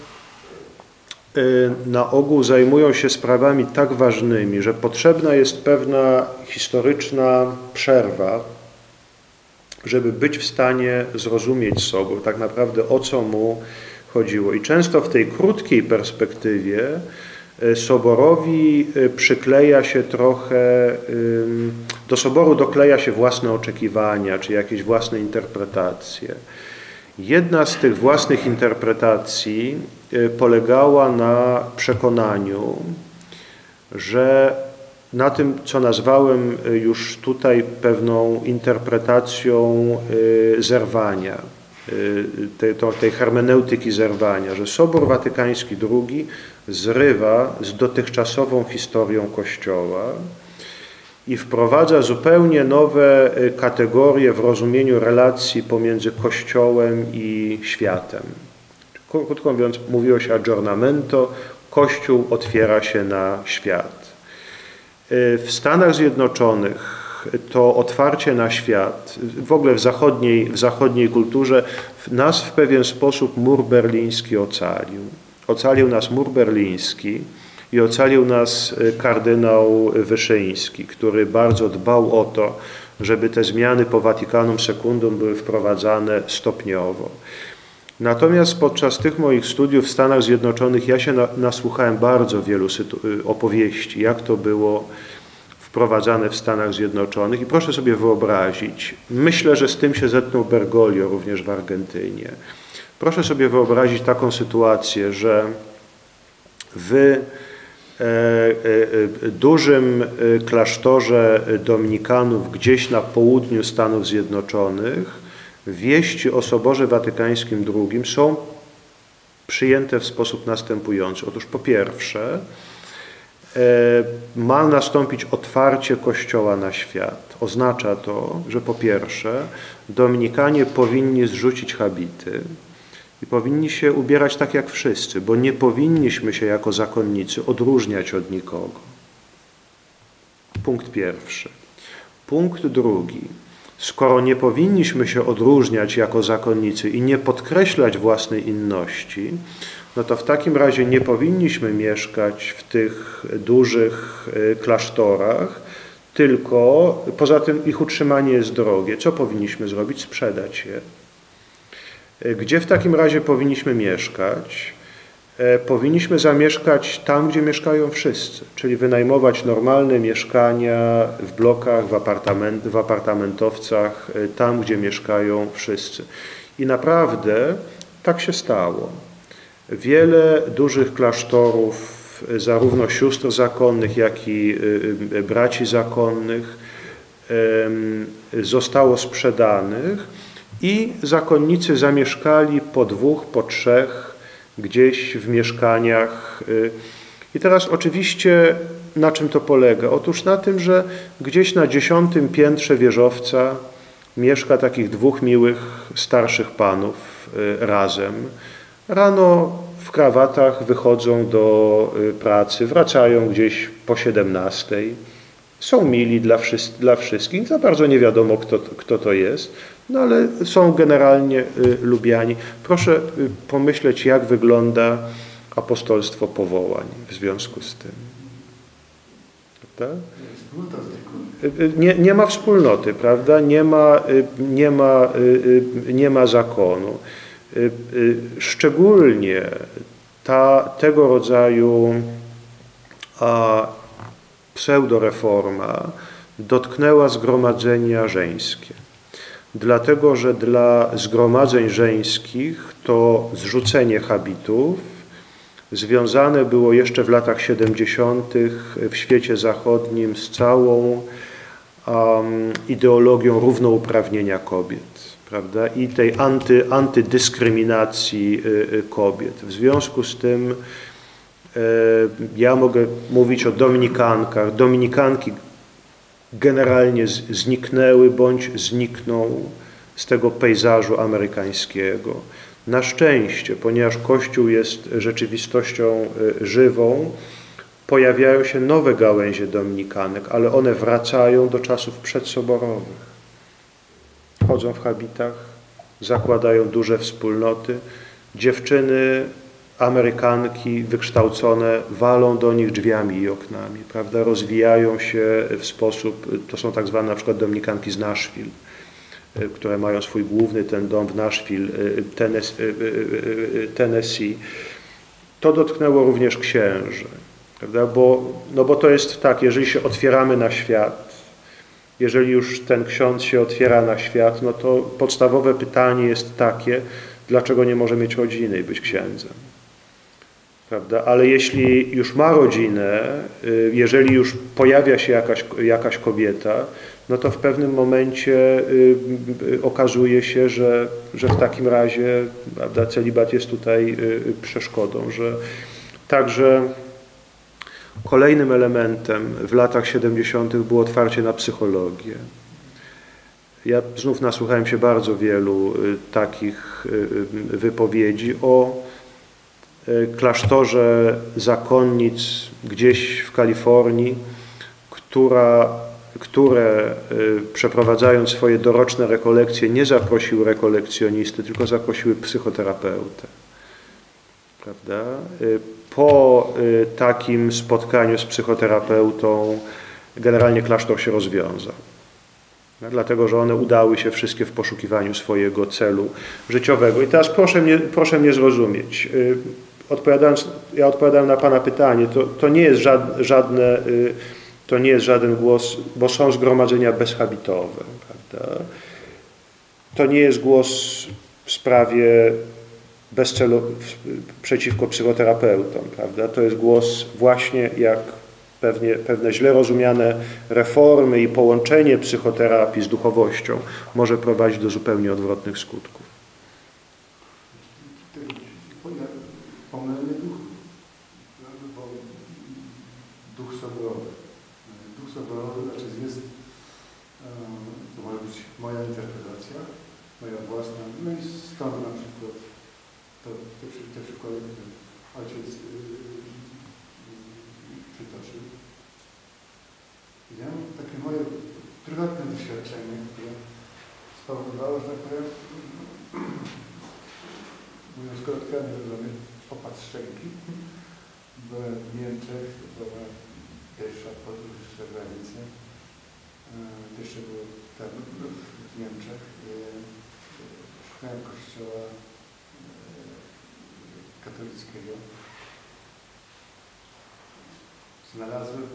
na ogół zajmują się sprawami tak ważnymi, że potrzebna jest pewna historyczna przerwa, żeby być w stanie zrozumieć sobór, tak naprawdę o co mu chodziło. I często w tej krótkiej perspektywie soborowi przykleja się trochę, do soboru dokleja się własne oczekiwania, czy jakieś własne interpretacje. Jedna z tych własnych interpretacji polegała na przekonaniu, że na tym, co nazwałem już tutaj pewną interpretacją zerwania, tej, tej hermeneutyki zerwania, że Sobór Watykański drugi zrywa z dotychczasową historią Kościoła i wprowadza zupełnie nowe kategorie w rozumieniu relacji pomiędzy Kościołem i światem. Krótko mówiąc, mówiło się aggiornamento, Kościół otwiera się na świat. W Stanach Zjednoczonych to otwarcie na świat, w ogóle w zachodniej, w zachodniej kulturze, nas w pewien sposób mur berliński ocalił. Ocalił nas mur berliński i ocalił nas kardynał Wyszyński, który bardzo dbał o to, żeby te zmiany po Vaticanum Secundum były wprowadzane stopniowo. Natomiast podczas tych moich studiów w Stanach Zjednoczonych ja się na, nasłuchałem bardzo wielu opowieści, jak to było wprowadzane w Stanach Zjednoczonych i proszę sobie wyobrazić, myślę, że z tym się zetknął Bergoglio również w Argentynie. Proszę sobie wyobrazić taką sytuację, że w e, e, dużym klasztorze dominikanów gdzieś na południu Stanów Zjednoczonych wieści o Soborze Watykańskim drugim są przyjęte w sposób następujący. Otóż po pierwsze ma nastąpić otwarcie Kościoła na świat. Oznacza to, że po pierwsze dominikanie powinni zrzucić habity i powinni się ubierać tak jak wszyscy, bo nie powinniśmy się jako zakonnicy odróżniać od nikogo. Punkt pierwszy. Punkt drugi. Skoro nie powinniśmy się odróżniać jako zakonnicy i nie podkreślać własnej inności, no to w takim razie nie powinniśmy mieszkać w tych dużych klasztorach, tylko poza tym ich utrzymanie jest drogie. Co powinniśmy zrobić? Sprzedać je. Gdzie w takim razie powinniśmy mieszkać? Powinniśmy zamieszkać tam, gdzie mieszkają wszyscy, czyli wynajmować normalne mieszkania w blokach, w, apartament, w apartamentowcach, tam, gdzie mieszkają wszyscy. I naprawdę tak się stało. Wiele dużych klasztorów, zarówno sióstr zakonnych, jak i braci zakonnych, zostało sprzedanych i zakonnicy zamieszkali po dwóch, po trzech gdzieś w mieszkaniach. I teraz oczywiście na czym to polega? Otóż na tym, że gdzieś na dziesiątym piętrze wieżowca mieszka takich dwóch miłych starszych panów razem. Rano w krawatach wychodzą do pracy, wracają gdzieś po siedemnastej. Są mili dla, wszyscy, dla wszystkich, za bardzo nie wiadomo kto, kto to jest, no ale są generalnie y, lubiani. Proszę y, pomyśleć, jak wygląda apostolstwo powołań w związku z tym. prawda? Wspólnota zwykła. Nie, nie ma wspólnoty, prawda? Nie ma, nie ma, nie ma zakonu. Szczególnie ta, tego rodzaju a, pseudoreforma dotknęła zgromadzenia żeńskie. Dlatego, że dla zgromadzeń żeńskich to zrzucenie habitów związane było jeszcze w latach siedemdziesiątych w świecie zachodnim z całą um, ideologią równouprawnienia kobiet, prawda? I tej anty, antydyskryminacji y, y, kobiet. W związku z tym y, ja mogę mówić o dominikankach. Dominikanki generalnie z, zniknęły bądź znikną z tego pejzażu amerykańskiego. Na szczęście, ponieważ Kościół jest rzeczywistością żywą, pojawiają się nowe gałęzie dominikanek, ale one wracają do czasów przedsoborowych. Chodzą w habitach, zakładają duże wspólnoty. Dziewczyny, Amerykanki wykształcone walą do nich drzwiami i oknami, prawda? Rozwijają się w sposób, to są tak zwane na przykład dominikanki z Nashville, które mają swój główny ten dom w Nashville, Tennessee. To dotknęło również księży, prawda? Bo, no bo to jest tak, jeżeli się otwieramy na świat, jeżeli już ten ksiądz się otwiera na świat, no to podstawowe pytanie jest takie, dlaczego nie może mieć rodziny i być księdzem? Prawda? Ale jeśli już ma rodzinę, jeżeli już pojawia się jakaś, jakaś kobieta, no to w pewnym momencie okazuje się, że, że w takim razie, prawda, celibat jest tutaj przeszkodą, że także kolejnym elementem w latach siedemdziesiątych było otwarcie na psychologię. Ja znów nasłuchałem się bardzo wielu takich wypowiedzi o klasztorze zakonnic gdzieś w Kalifornii, która, które przeprowadzając swoje doroczne rekolekcje nie zaprosiły rekolekcjonisty, tylko zaprosiły psychoterapeutę. Prawda? Po takim spotkaniu z psychoterapeutą generalnie klasztor się rozwiązał. Dlatego, że one udały się wszystkie w poszukiwaniu swojego celu życiowego. I teraz proszę mnie, proszę mnie zrozumieć. Odpowiadając, ja odpowiadam na Pana pytanie, to, to nie jest żadne, żadne, to nie jest żaden głos, bo są zgromadzenia bezhabitowe, prawda? To nie jest głos w sprawie bezcelu, przeciwko psychoterapeutom, prawda? To jest głos właśnie jak pewnie, pewne źle rozumiane reformy i połączenie psychoterapii z duchowością może prowadzić do zupełnie odwrotnych skutków. Pomylny duch, bo duch soborowy. Duch soborowy znaczy jest, to może być moja interpretacja, moja własna, no i stąd na przykład to, te, te przykłady, które ojciec przytoczył. Ja mam takie moje prywatne doświadczenie, które spowodowało, że tak powiem, mówiąc kolokwialnie, rozumiemy opad szczęki. Byłem w Niemczech, to była pierwsza podróż za granicę. Jeszcze było tam w Niemczech. Szukałem kościoła katolickiego. Znalazłem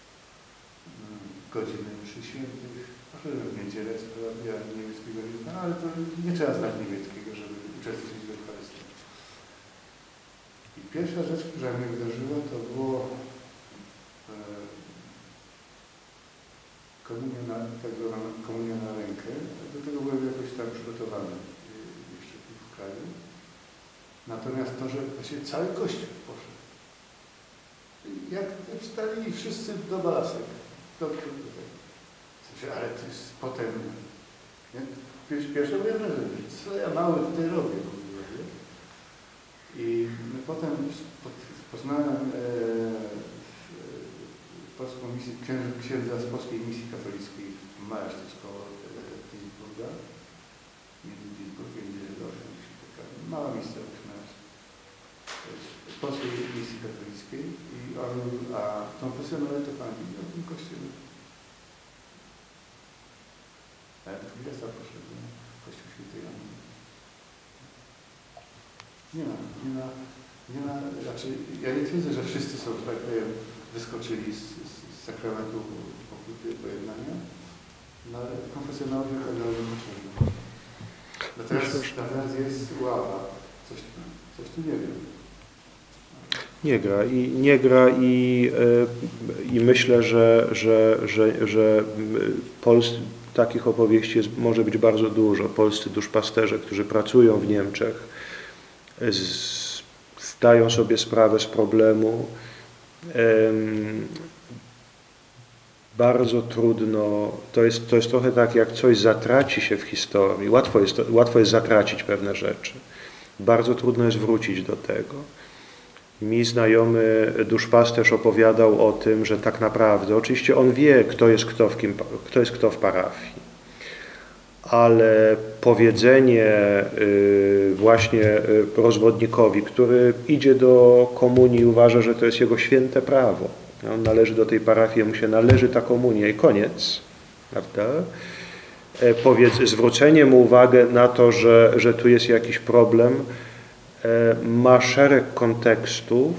godziny mszy świętych. Poszedłem w niedzielę, co prawda ja niemieckiego nie znam, ale to nie trzeba znać niemieckiego, żeby uczestniczyć w Eucharystii. I pierwsza rzecz, która mnie uderzyła, to było e, komunia na, tak zwana komunia na rękę. Do tego byłem jakoś tam przygotowany jeszcze w kraju. Natomiast to, że właśnie cały kościół poszedł. Jak wstali wszyscy do balasek. Do, do, do tego. Ale to jest potem... Nie? Pierwsze mówię, co ja mały tutaj robię. I potem poznałem e, polską misję, księdza z polskiej misji katolickiej w Majaszczyc koło Pittsburgha. Między Pittsburghem i Düsseldorfem. Taka mała miejscowość Majasz. To jest polskiej misji katolickiej, i on, a konfesjonalny to pani o tym kościele. Ale to chwilę za poszedł, Kościół Świętej Anny. Nie ma, nie ma, nie ma, znaczy ja nie twierdzę, że wszyscy są, tak powiem, wyskoczyli z, z, z sakramentu pokuty pojednania, no ale konfesjonalnie tak dalej potrzebne. Natomiast, natomiast jest ława, coś, coś tu nie wiem. Nie gra i nie gra i, i myślę, że, że, że, że Pols, takich opowieści jest, może być bardzo dużo. Polscy duszpasterze, którzy pracują w Niemczech, z, zdają sobie sprawę z problemu. Um, bardzo trudno, to jest, to jest trochę tak, jak coś zatraci się w historii. Łatwo jest, łatwo jest zatracić pewne rzeczy. Bardzo trudno jest wrócić do tego. Mi znajomy duszpasterz opowiadał o tym, że tak naprawdę, oczywiście on wie, kto jest kto w, kim, kto jest kto w parafii, ale powiedzenie właśnie rozwodnikowi, który idzie do komunii i uważa, że to jest jego święte prawo, on należy do tej parafii, mu się należy ta komunia i koniec, prawda? Powiedz, zwrócenie mu uwagę na to, że, że tu jest jakiś problem, ma szereg kontekstów,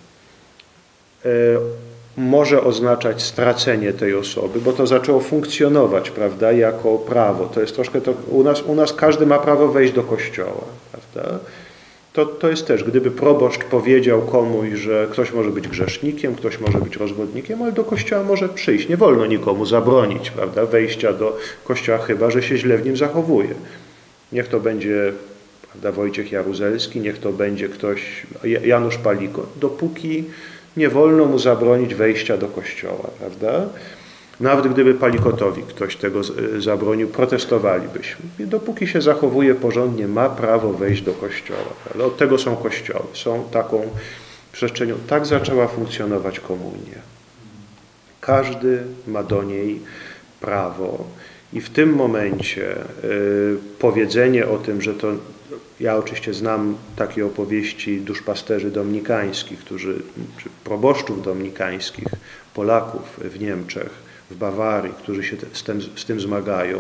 może oznaczać stracenie tej osoby, bo to zaczęło funkcjonować, prawda, jako prawo. To jest troszkę to, u nas, u nas każdy ma prawo wejść do kościoła, prawda? To, to jest też, gdyby proboszcz powiedział komuś, że ktoś może być grzesznikiem, ktoś może być rozwodnikiem, ale do kościoła może przyjść. Nie wolno nikomu zabronić, prawda, wejścia do kościoła, chyba że się źle w nim zachowuje. Niech to będzie, prawda, Wojciech Jaruzelski, niech to będzie ktoś, Janusz Palikot, dopóki nie wolno mu zabronić wejścia do kościoła, prawda? Nawet gdyby Palikotowi ktoś tego zabronił, protestowalibyśmy. I dopóki się zachowuje porządnie, ma prawo wejść do kościoła. Prawda? Od tego są kościoły, są taką przestrzenią. Tak zaczęła funkcjonować komunia. Każdy ma do niej prawo. I w tym momencie y, powiedzenie o tym, że to, ja oczywiście znam takie opowieści duszpasterzy dominikańskich, którzy, czy proboszczów dominikańskich, Polaków w Niemczech, w Bawarii, którzy się z tym, z tym zmagają.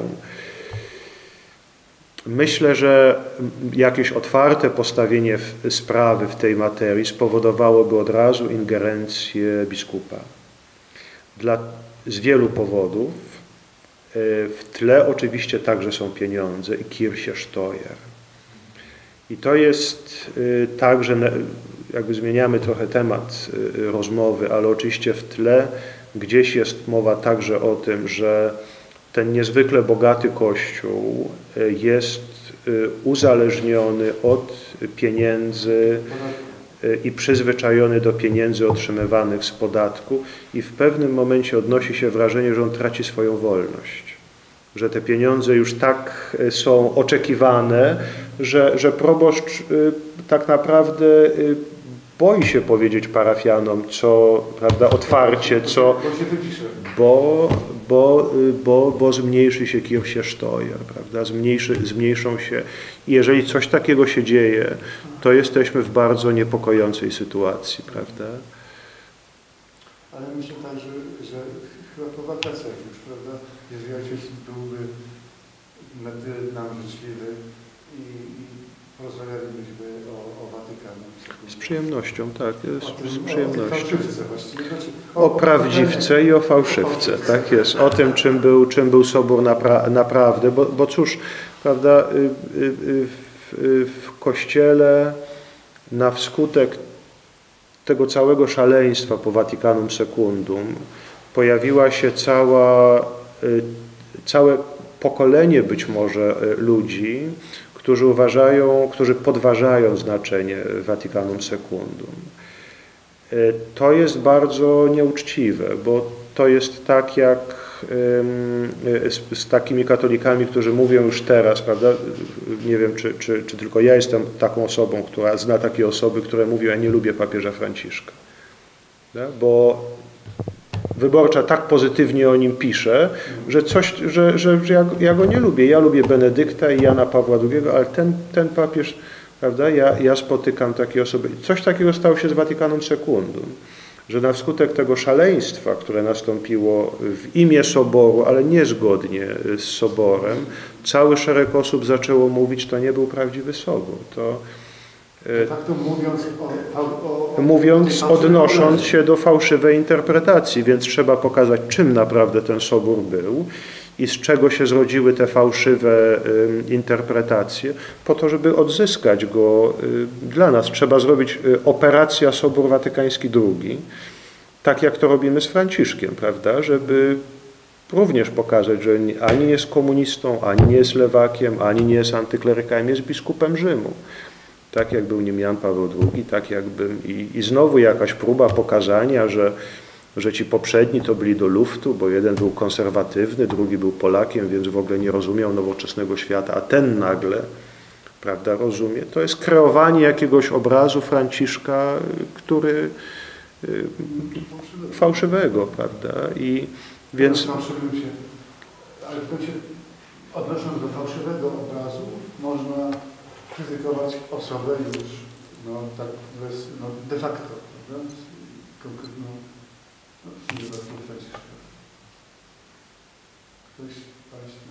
Myślę, że jakieś otwarte postawienie w, sprawy w tej materii spowodowałoby od razu ingerencję biskupa. Dla, z wielu powodów. W tle oczywiście także są pieniądze i Kirche Steuer. I to jest tak, że jakby zmieniamy trochę temat rozmowy, ale oczywiście w tle gdzieś jest mowa także o tym, że ten niezwykle bogaty Kościół jest uzależniony od pieniędzy i przyzwyczajony do pieniędzy otrzymywanych z podatku i w pewnym momencie odnosi się wrażenie, że on traci swoją wolność. Że te pieniądze już tak są oczekiwane, że, że proboszcz tak naprawdę boi się powiedzieć parafianom, co, prawda, otwarcie, co, bo, bo, bo, bo zmniejszy się Kirche Steuer, prawda, zmniejszy, zmniejszą się. I jeżeli coś takiego się dzieje, to jesteśmy w bardzo niepokojącej sytuacji, prawda? Ale myślę tak, że, że chyba po wakacjach już, prawda, jeżeli ojciec byłby na tyle nam życzliwy i, i porozmawialibyśmy o, o Watykanie. Z przyjemnością, tak, z, o tym, z przyjemnością. O, fałszywce właściwie. Znaczy, o, o prawdziwce i o fałszywce, tak jest. O tym, czym był, czym był Sobór napra naprawdę, bo, bo cóż, prawda, w, w Kościele na wskutek tego całego szaleństwa po Vaticanum Secundum pojawiła się cała, całe pokolenie być może ludzi, którzy uważają, którzy podważają znaczenie Vaticanum Secundum. To jest bardzo nieuczciwe, bo to jest tak jak z, z takimi katolikami, którzy mówią już teraz, prawda, nie wiem, czy, czy, czy tylko ja jestem taką osobą, która zna takie osoby, które mówią, ja nie lubię papieża Franciszka, prawda? Bo Wyborcza tak pozytywnie o nim pisze, że, coś, że, że, że ja, ja go nie lubię. Ja lubię Benedykta i Jana Pawła drugiego, ale ten, ten papież Prawda? Ja, ja spotykam takie osoby. Coś takiego stało się z Vaticanum Secundum, że na wskutek tego szaleństwa, które nastąpiło w imię Soboru, ale niezgodnie z Soborem, cały szereg osób zaczęło mówić, to nie był prawdziwy Sobór. To, De facto mówiąc, o, o, o, mówiąc, o odnosząc się do fałszywej interpretacji, więc trzeba pokazać, czym naprawdę ten Sobór był i z czego się zrodziły te fałszywe y, interpretacje, po to, żeby odzyskać go y, dla nas. Trzeba zrobić y, operacja Sobór Watykański drugi, tak jak to robimy z Franciszkiem, prawda, żeby również pokazać, że ani nie jest komunistą, ani nie jest lewakiem, ani nie jest antyklerykałem, jest biskupem Rzymu. Tak jak był nim Jan Paweł drugi, tak jakby i, i znowu jakaś próba pokazania, że, że ci poprzedni to byli do luftu, bo jeden był konserwatywny, drugi był Polakiem, więc w ogóle nie rozumiał nowoczesnego świata, a ten nagle, prawda, rozumie. To jest kreowanie jakiegoś obrazu Franciszka, który y, fałszywego, prawda, i więc... Fałszywym się, ale w końcu odnosząc do fałszywego obrazu, można krytykować osobę już, no tak bez, no, de facto, prawda? Konkretną, no, nie bardzo Franciszka. Ktoś Państwa?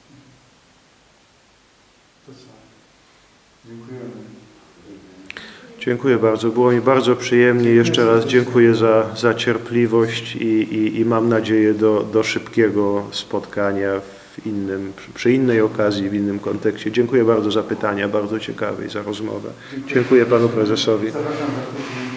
To co? Dziękujemy. Dziękuję bardzo. Było mi bardzo przyjemnie. Jeszcze raz dziękuję za, za cierpliwość i, i, i mam nadzieję do, do szybkiego spotkania w innym, przy innej okazji, w innym kontekście. Dziękuję bardzo za pytania, bardzo ciekawe i za rozmowę. Dziękuję Panu Prezesowi. Zapraszam.